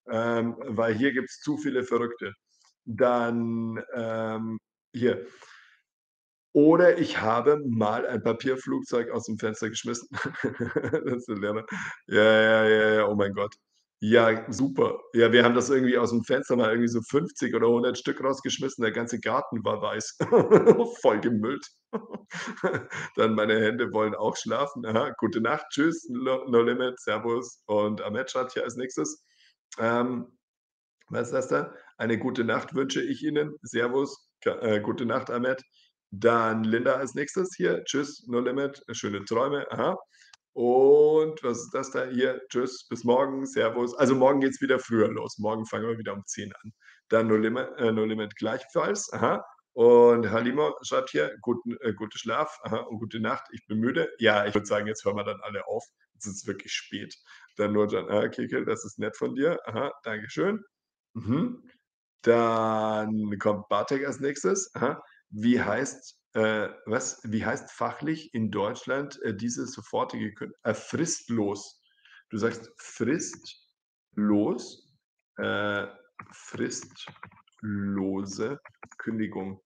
S1: ähm, weil hier gibt's zu viele Verrückte. Dann, ähm, hier. Oder ich habe mal ein Papierflugzeug aus'm Fenster geschmissen. Das ist 'n Lerner. Ja, ja, ja, ja, oh mein Gott. Ja, super. Ja, wir haben das irgendwie aus'm Fenster mal irgendwie so fünfzig oder hundert Stück rausgeschmissen. Der ganze Garten war weiß, voll gemüllt. Dann meine Hände wollen auch schlafen. Aha, gute Nacht, tschüss, No No Limit, servus und Ahmed schreibt hier als Nächstes, ähm, was ist das da? Eine gute Nacht wünsche ich Ihnen. Servus, ka äh, gute Nacht, Ahmed. Dann Linda als Nächstes hier. Tschüss, No Limit, schöne Träume. Aha. Und was ist das da hier? Tschüss, bis morgen, servus. Also, morgen geht's wieder früher los. Morgen fangen wir wieder um zehn an. Dann No Limi äh, No Limit gleichfalls. Aha. Und Halima schreibt hier: „Guten äh, guten Schlaf, aha, und gute Nacht. Ich bin müde.“ Ja, ich würde sagen, jetzt hören wir dann alle auf. Es ist wirklich spät. Dann Nurcan: „Ah, Kickel, das ist nett von dir. Aha, Dankeschön.“ Mhm. Dann kommt Bartek als Nächstes. Aha. Wie heißt äh, was wie heißt fachlich in Deutschland, äh, diese sofortige Kün äh, fristlos. Du sagst fristlos, äh, fristlose Kündigung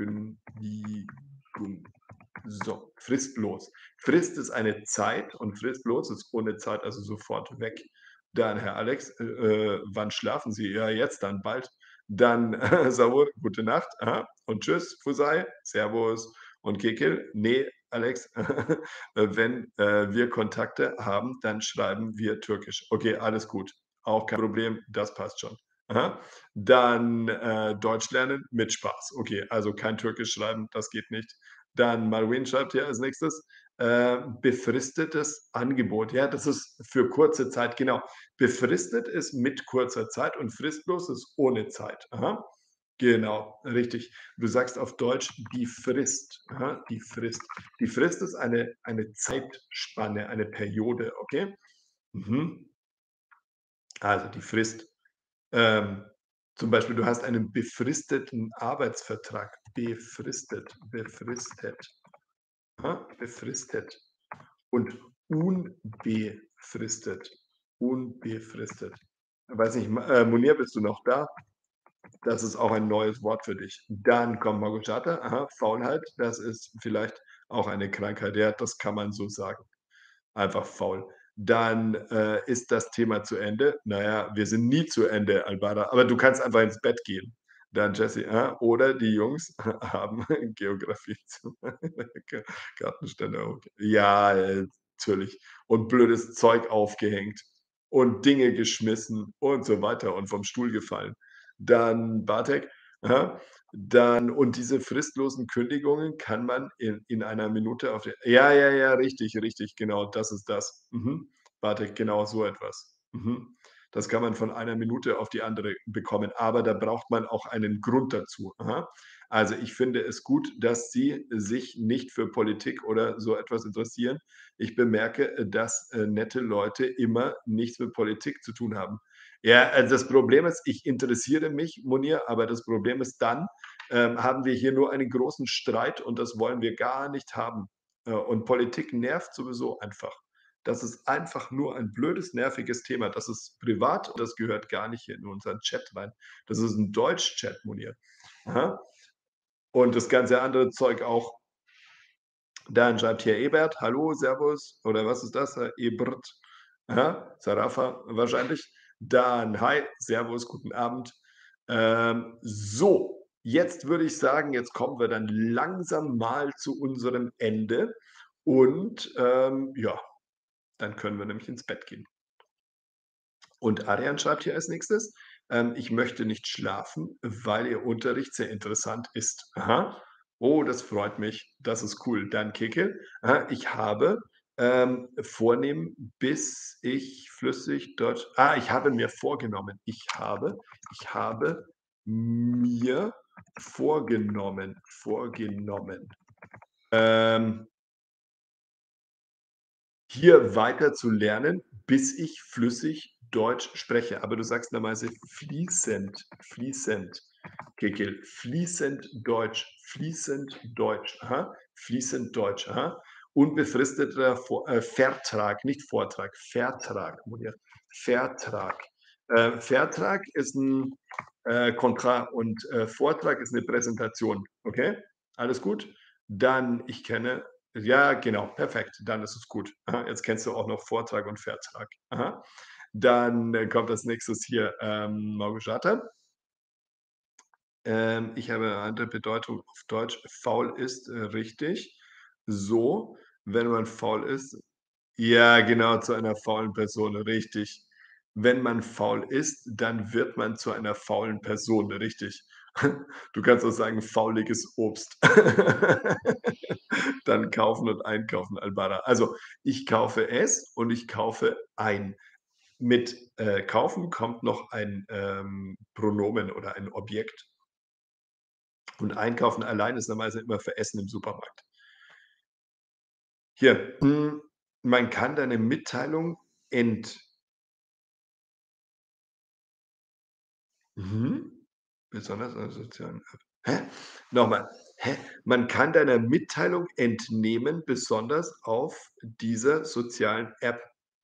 S1: Kündigung. So, fristlos. Frist ist eine Zeit und fristlos ist ohne Zeit, also sofort weg. Dann Herr Alex, äh, äh, wann schlafen Sie? Ja, jetzt dann, bald. Dann Saur, gute Nacht, aha, und tschüss, Fusai, servus und Kekil, ne, Alex, äh, wenn, äh, wir Kontakte haben, dann schreiben wir Türkisch. Okay, alles gut. Auch kein Problem, das passt schon. Aha. Dann, äh, Deutsch lernen mit Spaß. Okay, also kein Türkisch schreiben, das geht nicht. Dann Marwin schreibt hier als Nächstes, äh, befristetes Angebot. Ja, das ist für kurze Zeit, genau. Befristet ist mit kurzer Zeit und fristlos ist ohne Zeit. Aha. Genau, richtig. Du sagst auf Deutsch die Frist. Aha, die Frist. Die Frist ist eine eine Zeitspanne, eine Periode, okay? Mhm. Also die Frist. Ähm, zum Beispiel, du hast einen befristeten Arbeitsvertrag. Befristet, befristet. Aha, befristet. Und unbefristet. Unbefristet. Weiß nicht, Ma äh, Munir, bist du noch da? Das ist auch ein neues Wort für dich. Dann kommt Małgorzata. Aha, Faulheit, das ist vielleicht auch eine Krankheit. Ja, das kann man so sagen. Einfach faul. Dann, äh, ist das Thema zu Ende. Na ja, wir sind nie zu Ende, Albada, aber du kannst einfach ins Bett gehen. Dann Jessie, ah, oder die Jungs haben Geografie zu Ka Kartenständer, okay. Ja, äh, natürlich. Und blödes Zeug aufgehängt und Dinge geschmissen und so weiter und vom Stuhl gefallen. Dann Bartek, aha, dann und diese fristlosen Kündigungen kann man in in einer Minute auf der ja, ja, ja, richtig, richtig, genau, das ist das. Mhm. Bartek, genau so etwas. Mhm. Das kann man von einer Minute auf die andere bekommen, aber da braucht man auch einen Grund dazu. Aha. Also, ich finde es gut, dass Sie sich nicht für Politik oder so etwas interessieren. Ich bemerke, äh, dass, äh, nette Leute immer nichts mit Politik zu tun haben. Ja, also, das Problem ist, ich interessiere mich, Munir, aber das Problem ist dann, ähm, haben wir hier nur einen großen Streit und das wollen wir gar nicht haben. Äh, und Politik nervt sowieso einfach. Das ist einfach nur ein blödes, nerviges Thema. Das ist privat und das gehört gar nicht hier in unseren Chat rein. Das ist 'n Deutsch-Chat, Munir. Aha. Und das ganze andere Zeug auch. Dann schreibt hier Ebert: „Hallo, servus“ oder was ist das? Äh, Ebert. Aha, Sarafa wahrscheinlich. Dann: „Hi, servus, guten Abend.“ Ähm, so, jetzt würde ich sagen, jetzt kommen wir dann langsam mal zu unserem Ende und, ähm, ja, dann können wir nämlich ins Bett gehen. Und Arian schreibt hier als Nächstes, ähm: „Ich möchte nicht schlafen, weil Ihr Unterricht sehr interessant ist.“ Aha. Oh, das freut mich. Das ist cool. Dann Kicke. Aha, ich habe, ähm, vornehmen, bis ich flüssig Deutsch ah, ich habe mir vorgenommen ich habe ich habe mir vorgenommen vorgenommen, ähm hier weiter zu lernen, bis ich flüssig Deutsch spreche. Aber du sagst normalerweise fließend, fließend. Kickel, fließend Deutsch, fließend Deutsch, aha, fließend Deutsch, aha. Unbefristeter Vor äh, Vertrag, nicht Vortrag, Vertrag, Munir, Vertrag. Äh, Vertrag ist 'n, äh, Contrat und, äh, Vortrag ist 'ne Präsentation, okay? Alles gut? Dann ich kenne ja, genau, perfekt, dann ist es gut. Aha, jetzt kennst du auch noch Vortrag und Vertrag. Aha. Dann, äh, kommt als Nächstes hier, ähm, Małgorzata. Ähm, ich habe eine andere Bedeutung auf Deutsch. Faul ist, äh, richtig. So, wenn man faul ist ja, genau, zu einer faulen Person, richtig. Wenn man faul ist, dann wird man zu einer faulen Person, richtig. Du kannst auch sagen, fauliges Obst. Dann kaufen und einkaufen, Albara. Also, ich kaufe es und ich kaufe ein. Mit, äh, kaufen kommt noch ein, ähm, Pronomen oder ein Objekt. Und einkaufen allein ist normalerweise immer für Essen im Supermarkt. Hier, hm, man kann deine Mitteilung ent mhm, besonders an sozialen App hä? Noch mal. Hä? Man kann deiner Mitteilung entnehmen, besonders auf dieser sozialen App.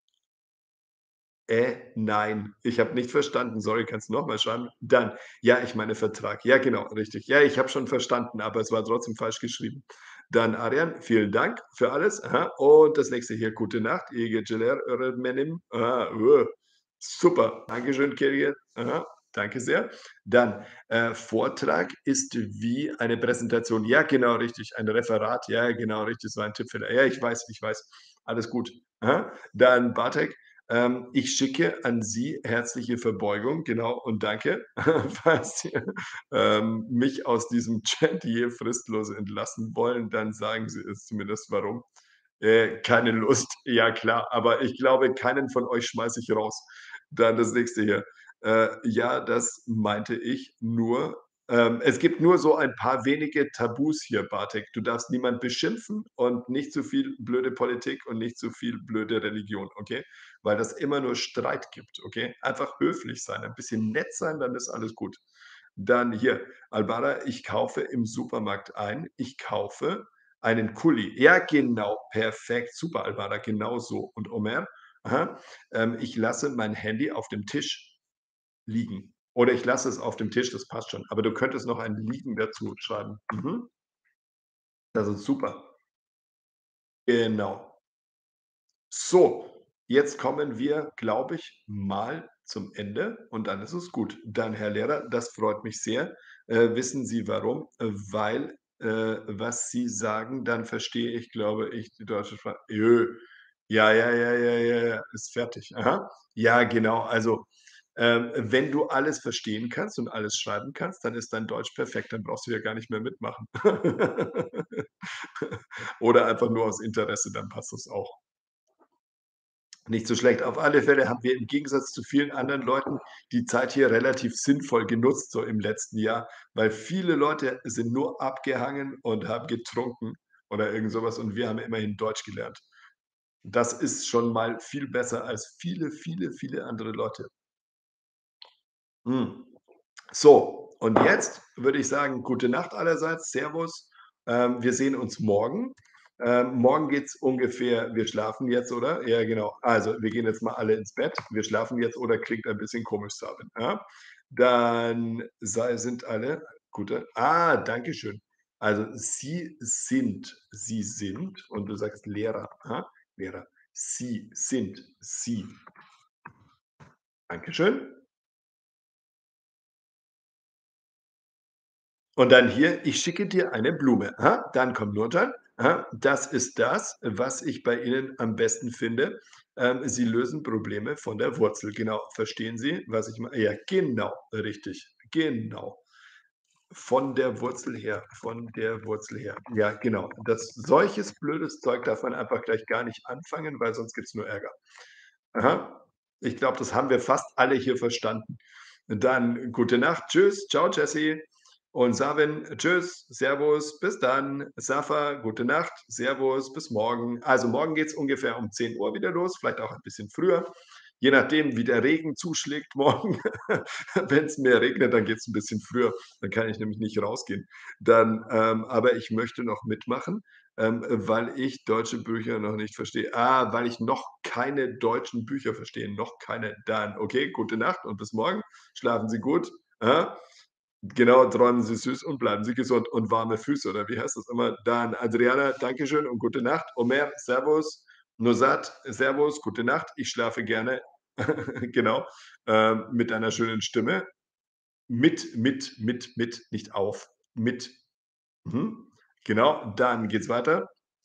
S1: Äh, nein, ich habe nicht verstanden. Sorry, kannst du noch mal schreiben? Dann ja, ich meine Vertrag. Ja, genau, richtig. Ja, ich habe schon verstanden, aber es war trotzdem falsch geschrieben. Dann Adrian, vielen Dank für alles. Aha. Und das nächste hier, gute Nacht. İyi geceler öğretmenim. Aha, uh, super. Dankeschön, Kyrie. Aha, danke sehr. Dann, äh, Vortrag ist wie eine Präsentation. Ja, genau, richtig. Ein Referat. Ja, genau, richtig. So ein Tippfehler. Ja, ich weiß, ich weiß. Alles gut. Aha. Dann Bartek, ähm, ich schicke an Sie herzliche Verbeugung, genau, und danke, falls Sie, ähm, mich aus diesem Chat hier fristlos entlassen wollen, dann sagen Sie es zumindest warum. Äh, keine Lust. Ja klar, aber ich glaube, keinen von euch schmeiße ich raus. Dann das nächste hier. Äh, ja, das meinte ich nur. Ähm, es gibt nur so ein paar wenige Tabus hier, Bartek. Du darfst niemand beschimpfen und nicht zu viel blöde Politik und nicht zu viel blöde Religion, okay? Weil das immer nur Streit gibt, okay? Einfach höflich sein, ein bisschen nett sein, dann ist alles gut. Dann hier, Albara, ich kaufe im Supermarkt ein. Ich kaufe einen Kuli. Ja, genau, perfekt, super, Albara, genau so. Und Omer, aha, ähm, ich lasse mein Handy auf dem Tisch liegen. Oder ich lasse es auf dem Tisch, das passt schon. Aber du könntest noch ein liegen dazu schreiben. Mhm. Das ist super. Genau. So, jetzt kommen wir, glaube ich, mal zum Ende und dann ist es gut. Dann, Herr Lehrer, das freut mich sehr. Äh, wissen Sie warum? Äh, weil, äh, was Sie sagen, dann verstehe ich, glaube ich, die deutsche Sprache. Jö. Ja, ja, ja, ja, ja, ja, ist fertig. Aha. Ja, genau. Also, ähm, wenn du alles verstehen kannst und alles schreiben kannst, dann ist dein Deutsch perfekt. Dann brauchst du ja gar nicht mehr mitmachen. Oder einfach nur aus Interesse, dann passt das auch. Nicht so schlecht. Auf alle Fälle haben wir im Gegensatz zu vielen anderen Leuten die Zeit hier relativ sinnvoll genutzt, so im letzten Jahr, weil viele Leute sind nur abgehangen und haben getrunken oder irgend so was und wir haben immerhin Deutsch gelernt. Das ist schon mal viel besser als viele, viele, viele andere Leute. Mhm. So, und jetzt würde ich sagen, gute Nacht allerseits, Servus. Ähm, wir sehen uns morgen. Ähm, morgen geht's ungefähr wir schlafen jetzt, oder? Ja, genau. Also, wir gehen jetzt mal alle ins Bett. Wir schlafen jetzt oder klingt ein bisschen komisch, Sabin, ja? Dann sei sind alle gute ah, danke schön. Also, Sie sind Sie sind und du sagst Lehrer, aha, Lehrer. Sie sind Sie. Dankeschön. Und dann hier: „Ich schicke dir eine Blume.“ Aha, dann kommt Nurcan. Aha, das ist das, was ich bei Ihnen am besten finde. Ähm, Sie lösen Probleme von der Wurzel. Genau. Verstehen Sie, was ich mei ja, genau, richtig, genau. Von der Wurzel her, von der Wurzel her. Ja, genau. Das solches blödes Zeug darf man einfach gleich gar nicht anfangen, weil sonst gibt's nur Ärger. Aha. Ich glaube, das haben wir fast alle hier verstanden. Dann gute Nacht. Tschüss. Ciao, Jessie. Und Savin, tschüss, servus, bis dann. Safa, gute Nacht, servus, bis morgen. Also morgen geht's ungefähr um zehn Uhr wieder los, vielleicht auch ein bisschen früher, je nachdem, wie der Regen zuschlägt morgen. Wenn's mehr regnet, dann geht's 'n bisschen früher. Dann kann ich nämlich nicht rausgehen. Dann, ähm aber ich möchte noch mitmachen. ähm, weil ich deutsche Bücher noch nicht verstehe. Ah, weil ich noch keine deutschen Bücher verstehe, noch keine. Dann, okay, gute Nacht und bis morgen. Schlafen Sie gut, aha. Genau, träumen Sie süß und bleiben Sie gesund und warme Füße oder wie heißt das immer? Dann Adriana, danke schön und gute Nacht. Omer, servus. Nosat, servus, gute Nacht. Ich schlafe gerne, genau, ähm, mit deiner schönen Stimme. Mit mit mit mit, nicht auf, mit. Mhm. Genau, dann geht's weiter.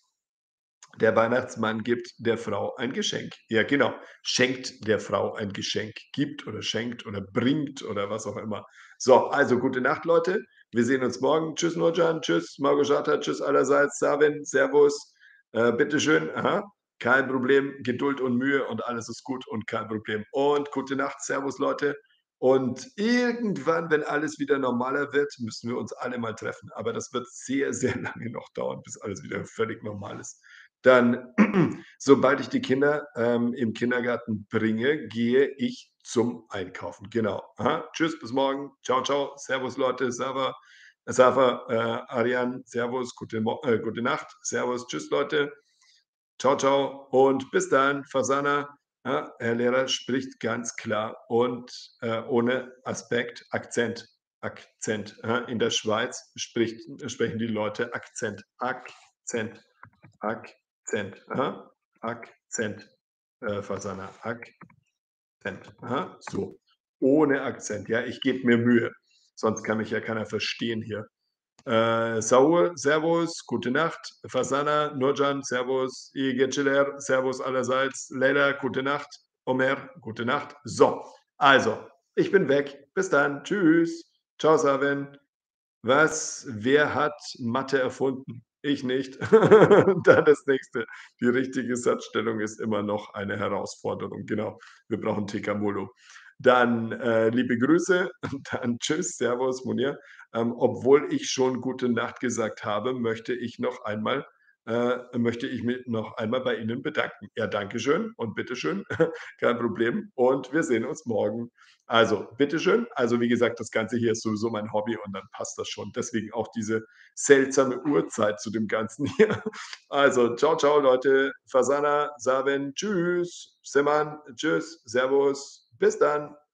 S1: Der Weihnachtsmann gibt der Frau ein Geschenk. Ja, genau. Schenkt der Frau ein Geschenk. Gibt oder schenkt oder bringt oder was auch immer. So, also gute Nacht, Leute. Wir sehen uns morgen. Tschüss, Nurcan. Tschüss, Małgorzata. Tschüss allerseits. Savin, Servus. Äh, bitteschön. Aha. Kein Problem. Geduld und Mühe und alles ist gut und kein Problem. Und gute Nacht. Servus, Leute. Und irgendwann, wenn alles wieder normaler wird, müssen wir uns alle mal treffen. Aber das wird sehr, sehr lange noch dauern, bis alles wieder völlig normal ist. Dann, sobald ich die Kinder, ähm, im Kindergarten bringe, gehe ich zum Einkaufen. Genau. Aha. Tschüss, bis morgen. Ciao, ciao. Servus, Leute. Sava, Safa, äh, Arian, Servus, gute Mo äh, gute Nacht. Servus, tschüss, Leute. Ciao, ciao und bis dann. Fasana, ja, Herr Lehrer spricht ganz klar und, äh, ohne Aspekt, Akzent, Akzent. Ja, in der Schweiz spricht sprechen die Leute Akzent, Akzent, Akzent, aha, Akzent, äh, Fasana, Akzent, aha, so. Ohne Akzent. Ja, ich gebe mir Mühe, sonst kann mich ja keiner verstehen hier. Äh, Saul, servus, gute Nacht. Fasana, Nurcan, servus. İyi geceler, servus allerseits. Leila, gute Nacht. Omer, gute Nacht. So, also, ich bin weg. Bis dann. Tschüss. Ciao, Saven. Was? Wer hat Mathe erfunden? Ich nicht. Dann das Nächste. Die richtige Satzstellung ist immer noch eine Herausforderung. Genau. Wir brauchen Tekamolo. Dann, äh, liebe Grüße und dann tschüss, servus, Munir. Ähm, obwohl ich schon gute Nacht gesagt habe, möchte ich noch einmal äh, möchte ich mich noch einmal bei Ihnen bedanken. Ja, danke schön und bitteschön, kein Problem und wir sehen uns morgen. Also, bitteschön. Also, wie gesagt, das Ganze hier ist sowieso mein Hobby und dann passt das schon. Deswegen auch diese seltsame Uhrzeit zu dem Ganzen hier. Also, ciao, ciao, Leute. Fasana, Saben, tschüss. Seman, tschüss, servus. Bis dann.